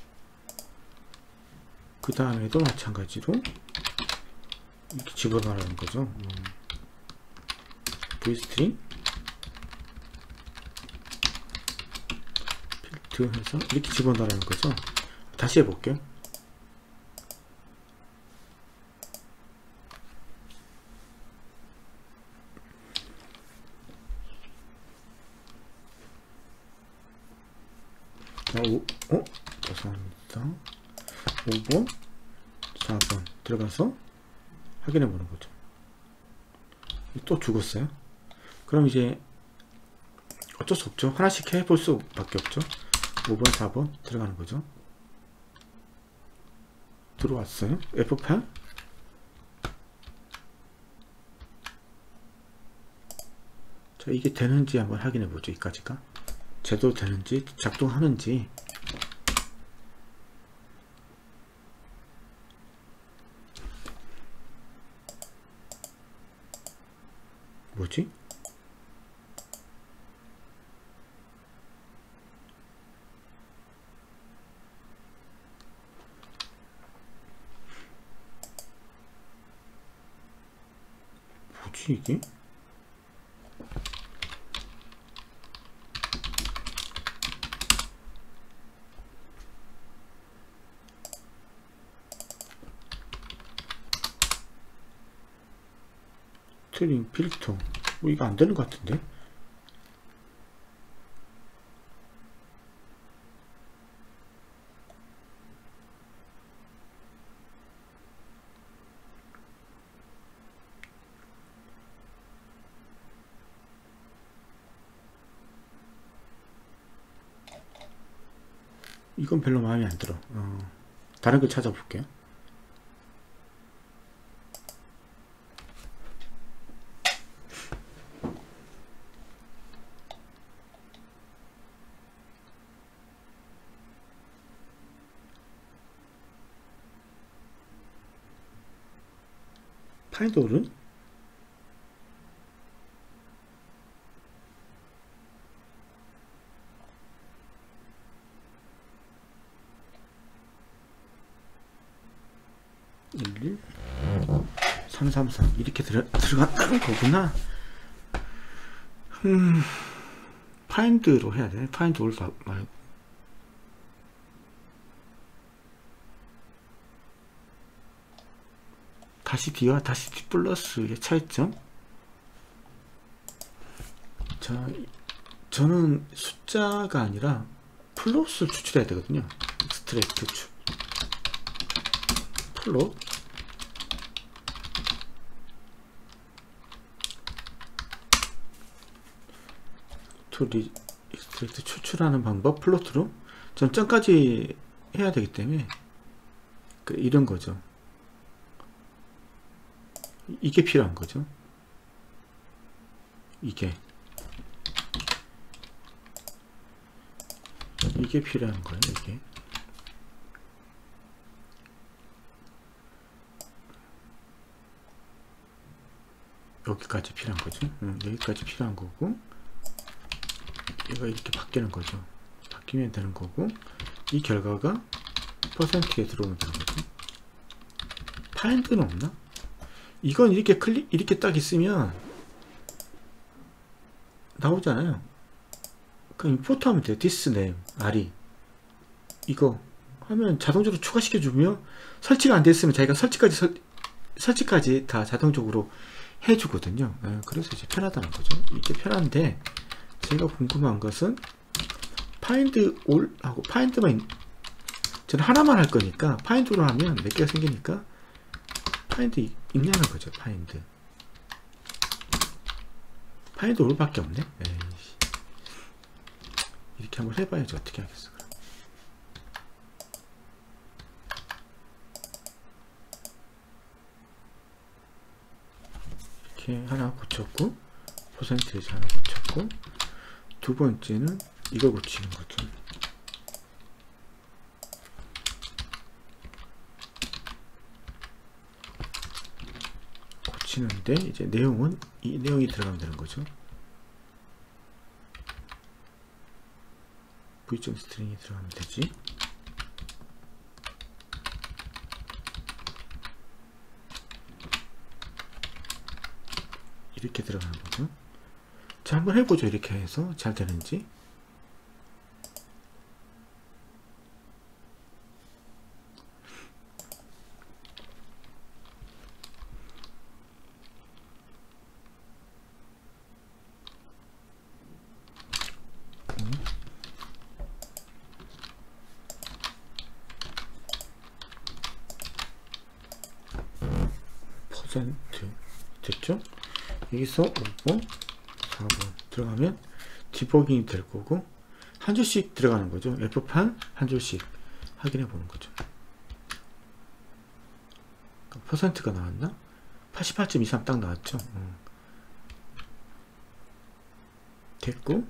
그 다음에도 마찬가지로 이렇게 집어넣으라는 거죠. vstring 필터 해서 이렇게 집어넣으라는 거죠. 다시 해볼게요. 죄송합니다. 5번 4번 들어가서 확인해 보는 거죠. 또 죽었어요. 그럼 이제 어쩔 수 없죠. 하나씩 해볼 수밖에 없죠. 5번 4번 들어가는 거죠. 들어왔어요. F8. 자, 이게 되는지 한번 확인해 보죠. 이까지가 제대로 되는지, 작동하는지. 뭐지? 뭐지 이게? 트림 필터. 뭐 이거 안 되는 것 같은데? 이건 별로 마음에 안 들어. 다른 거 찾아볼게요. 파인드홀은? (11) 333 이렇게 들어간다는 거구나. 파인드로 해야 돼. 파인드 올 말고. 다시 D와 다시 D 플러스의 차이점. 자, 저는 숫자가 아니라 플롯을 추출해야 되거든요. 익스트랙트 플롯. 익스트랙트 추출하는 방법 플롯으로 점점까지 해야 되기 때문에 이런 거죠. 이게 필요한 거죠. 이게 필요한 거예요. 이게 여기까지 필요한 거죠. 여기까지 필요한 거고, 얘가 이렇게 바뀌는 거죠. 바뀌면 되는 거고, 이 결과가 퍼센트에 들어오면 되는 거죠. 파인드는 없나? 이건 이렇게 이렇게 딱 있으면 나오잖아요. 그럼 임포트 하면 돼요. this name RE 이거 하면 자동적으로 추가시켜 주면, 설치가 안 됐으면 자기가 설치까지 다 자동적으로 해 주거든요. 그래서 이제 편하다는 거죠. 이게 편한데, 제가 궁금한 것은 find all 하고 find만, 저는 하나만 할 거니까 find로 하면 몇 개가 생기니까 find 있냐는 거죠. find all 밖에 없네. 에이씨. 이렇게 한번 해봐야지 어떻게 하겠어. 이렇게 하나 고쳤고, 퍼센테이지 하나 고쳤고, 두 번째는 이거 고치는 거죠. 고치는데 이제 내용은 이 내용이 들어가면 되는 거죠. v.string이 들어가면 되지. 이렇게 들어가는 거죠. 자, 한번 해보죠. 이렇게 해서 잘 되는지. 퍼센트 됐죠? 여기서 5번, 4번 들어가면 디버깅이 될 거고, 한 줄씩 들어가는 거죠. F8 한 줄씩 확인해 보는 거죠. 퍼센트가 나왔나? 88.23 딱 나왔죠. 됐고,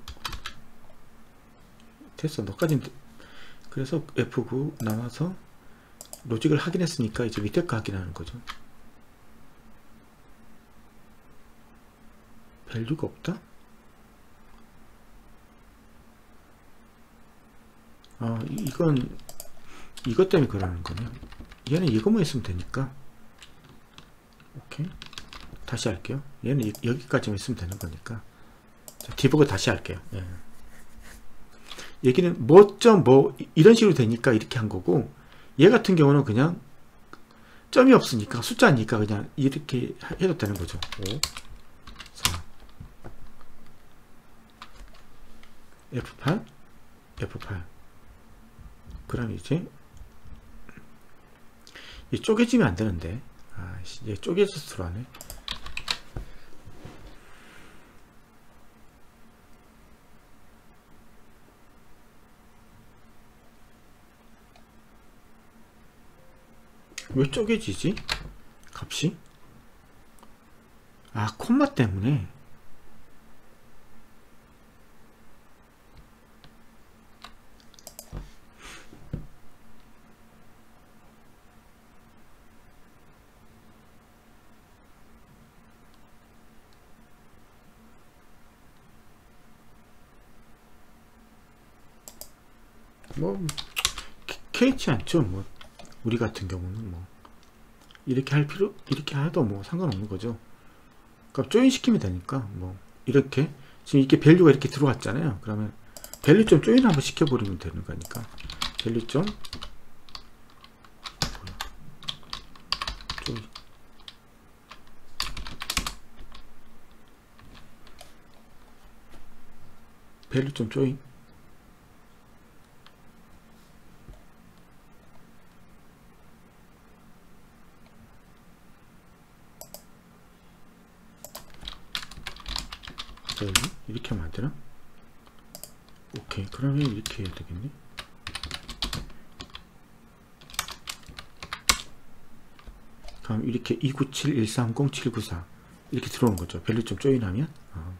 됐어. 너까지는. 그래서 F9 나와서 로직을 확인했으니까 이제 밑에 거 확인하는 거죠. 밸류가 없다? 이것 때문에 그러는 거네요. 얘는 이것만 있으면 되니까. 오케이. 다시 할게요. 얘는 여기까지만 있으면 되는 거니까. 자, 디버그 다시 할게요. 예. 얘기는 이런 식으로 되니까 이렇게 한 거고, 얘 같은 경우는 그냥 점이 없으니까, 숫자니까 그냥 이렇게 해도 되는 거죠. 5, 4, F8, F8. 그럼 이제 얘 쪼개지면 안 되는데, 얘 쪼개져서 들어가네. 왜 쪼개지지? 값이? 콤마 때문에. 개의치 않죠. 우리 같은 경우는 이렇게 해도 상관없는 거죠. 그러니까 조인 시키면 되니까, 이렇게, 지금 이게 밸류가 이렇게 들어왔잖아요. 그러면 밸류 좀 조인 한번 시켜버리면 되는 거니까. 밸류 좀, 조인. 밸류 좀 조인. 이렇게 하면 안 되나? 오케이. 그러면 이렇게 해야 되겠네. 그럼 이렇게 297, 130, 794 이렇게 들어오는 거죠. 밸류 좀 조인하면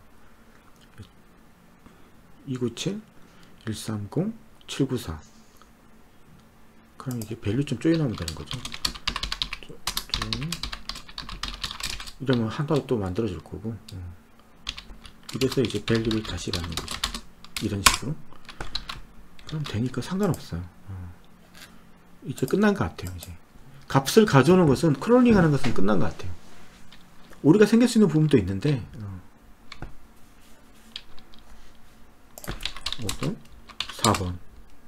297, 130, 794. 그럼 이게 밸류 좀 조인하면 되는 거죠. 이러면 하나 또 만들어 줄 거고. 이래서 이제 밸류를 다시 받는 거죠. 이런 식으로. 그럼 되니까 상관없어요. 이제 끝난 것 같아요. 이제 값을 가져오는 것은, 크롤링 하는 것은 끝난 것 같아요. 오류가 생길 수 있는 부분도 있는데, 5번, 4번.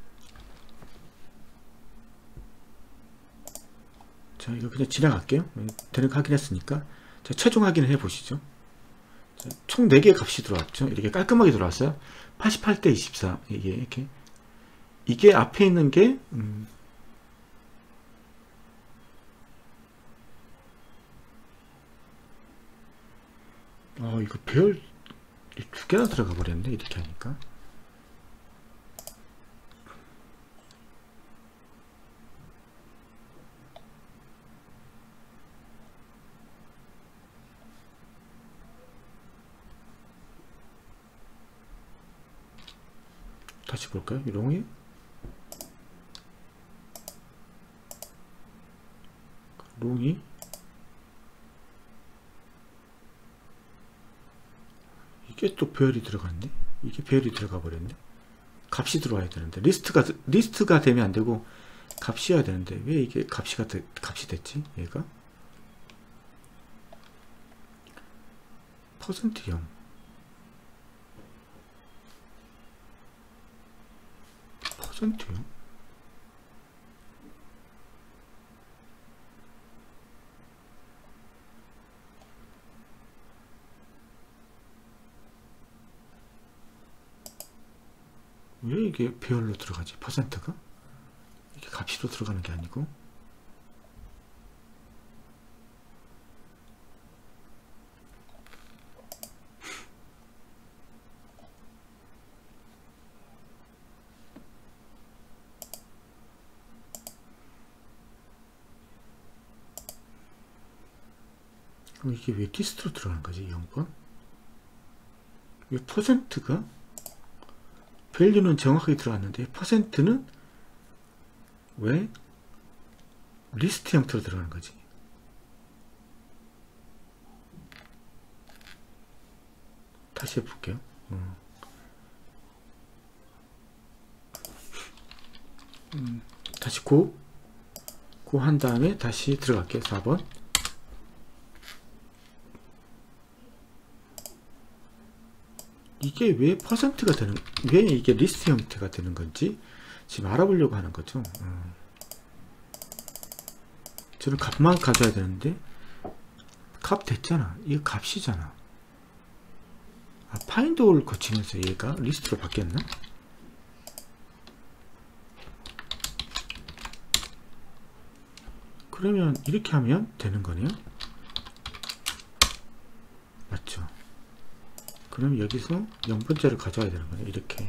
자, 이거 그냥 지나갈게요. 되는 거 확인했으니까. 자, 최종 확인을 해 보시죠. 총 4개의 값이 들어왔죠. 이렇게 깔끔하게 들어왔어요. 88대 24. 이게 앞에 있는 게, 이거 배열 2개나 들어가 버렸네. 이렇게 하니까. 다시 볼까요? 롱이 이게 또 배열이 들어갔네. 이게 배열이 들어가 버렸네. 값이 들어와야 되는데, 리스트가 되면 안 되고 값이어야 되는데, 왜 이게 값이 됐지? 얘가 %0 %요? 왜 이게 배열로 들어가지? %가? 이게 값으로 들어가는 게 아니고. 이게 왜 리스트로 들어가는 거지? 0번? 왜 퍼센트가 밸류는 정확하게 들어갔는데 퍼센트는 왜 리스트 형태로 들어가는 거지? 다시 해볼게요. 다시 고 한 다음에 다시 들어갈게요. 4번. 이게 왜 퍼센트가 되는, 왜 이게 리스트 형태가 되는 건지 지금 알아보려고 하는 거죠. 저는 값만 가져야 되는데 값 됐잖아. 이거 값이잖아. 아, 파인드 올 거치면서 얘가 리스트로 바뀌었나? 그러면 이렇게 하면 되는 거네요. 맞죠? 그럼 여기서 0번째를 가져와야 되는 거네. 이렇게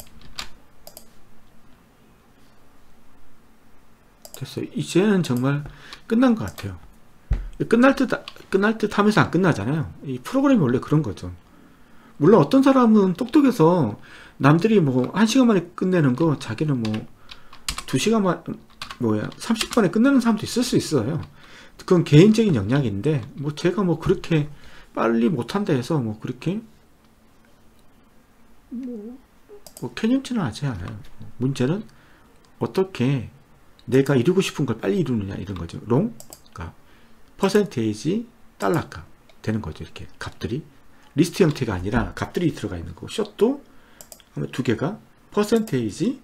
됐어요. 이제는 정말 끝난 것 같아요. 끝날 듯 하면서 안 끝나잖아요. 이 프로그램이 원래 그런 거죠. 물론 어떤 사람은 똑똑해서 남들이 뭐 1시간 만에 끝내는 거 자기는 뭐 2시간 만 30분에 끝내는 사람도 있을 수 있어요. 그건 개인적인 역량인데 뭐 제가 뭐 그렇게 빨리 못한다 해서 뭐 그렇게 뭐 캐념치는 하지 않아요. 문제는 어떻게 내가 이루고 싶은 걸 빨리 이루느냐 이런 거죠. 롱, 그러니까 퍼센테이지, 달러값 되는 거죠. 이렇게 값들이 리스트 형태가 아니라 값들이 들어가 있는 거고, 숏도 두 개가 퍼센테이지,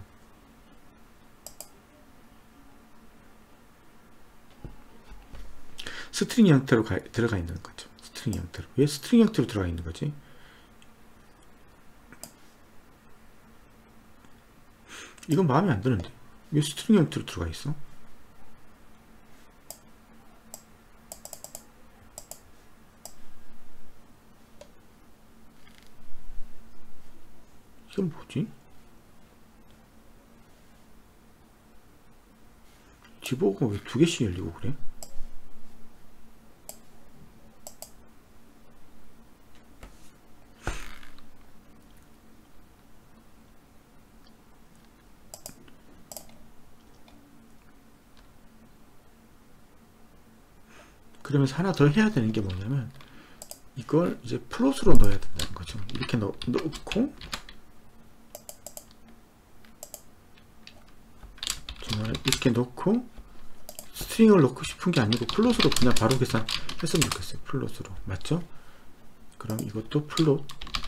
스트링 형태로 들어가 있는 거죠. 스트링 형태로. 왜 스트링 형태로 들어가 있는 거지? 이건 마음에 안 드는데 왜 스트링 형태로 들어가 있어? 이건 뭐지? 디버거가 왜 2개씩 열리고 그래? 그러면서 하나 더 해야 되는 게 뭐냐면 이걸 이제 플롯으로 넣어야 된다는 거죠. 이렇게 넣고 이렇게 넣고 스트링을 넣고 싶은 게 아니고 플롯으로 그냥 바로 계산했으면 좋겠어요. 플롯으로. 맞죠? 그럼 이것도 플롯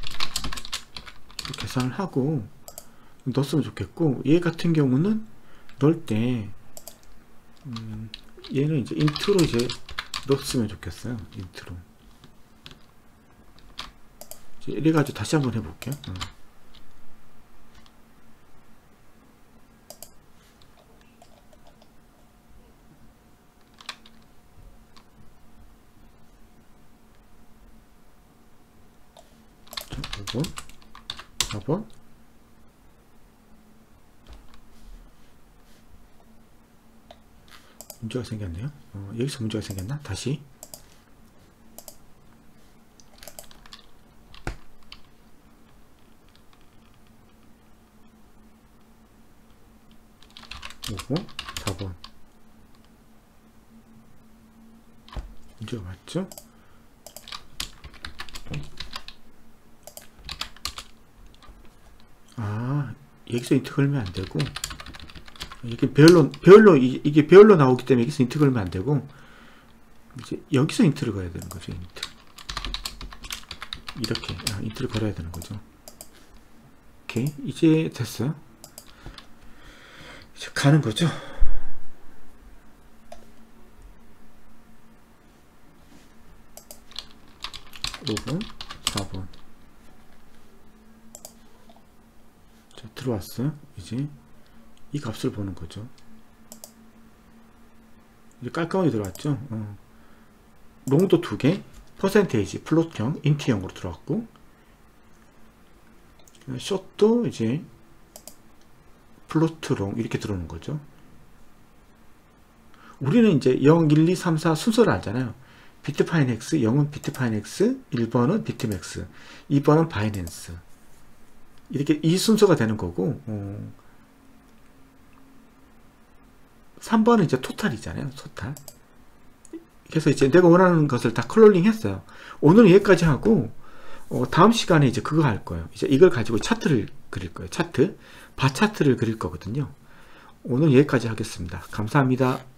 계산을 하고 넣었으면 좋겠고, 얘 같은 경우는 넣을 때 얘는 이제 인트로 이제 넣었으면 좋겠어요. 인트로. 이래가지고 다시 한번 해볼게요. 자, 5번, 4번. 문제가 생겼네요. 여기서 문제가 생겼나? 다시. 오고 4번. 문제가 맞죠? 아, 여기서 인트 걸면 안 되고, 이게 이게 배열로 나오기 때문에 여기서 인트 걸면 안 되고, 이제 여기서 인트를 걸어야 되는 거죠. 인트. 이렇게 인트를 걸어야 되는 거죠. 오케이, 이제 됐어요. 이제 가는 거죠. 5번, 4번. 자, 들어왔어요. 이제 이 값을 보는 거죠. 이제 깔끔하게 들어왔죠. 롱도 2개, 퍼센테이지, 플롯형, 인트형으로 들어왔고, 숏도 이제 플로트 롱 이렇게 들어오는 거죠. 우리는 이제 0, 1, 2, 3, 4 순서를 알잖아요. 비트파이넥스, 0은 비트파이넥스, 1번은 비트맥스, 2번은 바이낸스. 이렇게 이 순서가 되는 거고, 3번은 이제 토탈이잖아요. 토탈. 그래서 이제 내가 원하는 것을 다 클롤링 했어요. 오늘은 여기까지 하고, 다음 시간에 이제 그거 할 거예요. 이제 이걸 가지고 차트를 그릴 거예요. 차트. 바 차트를 그릴 거거든요. 오늘 여기까지 하겠습니다. 감사합니다.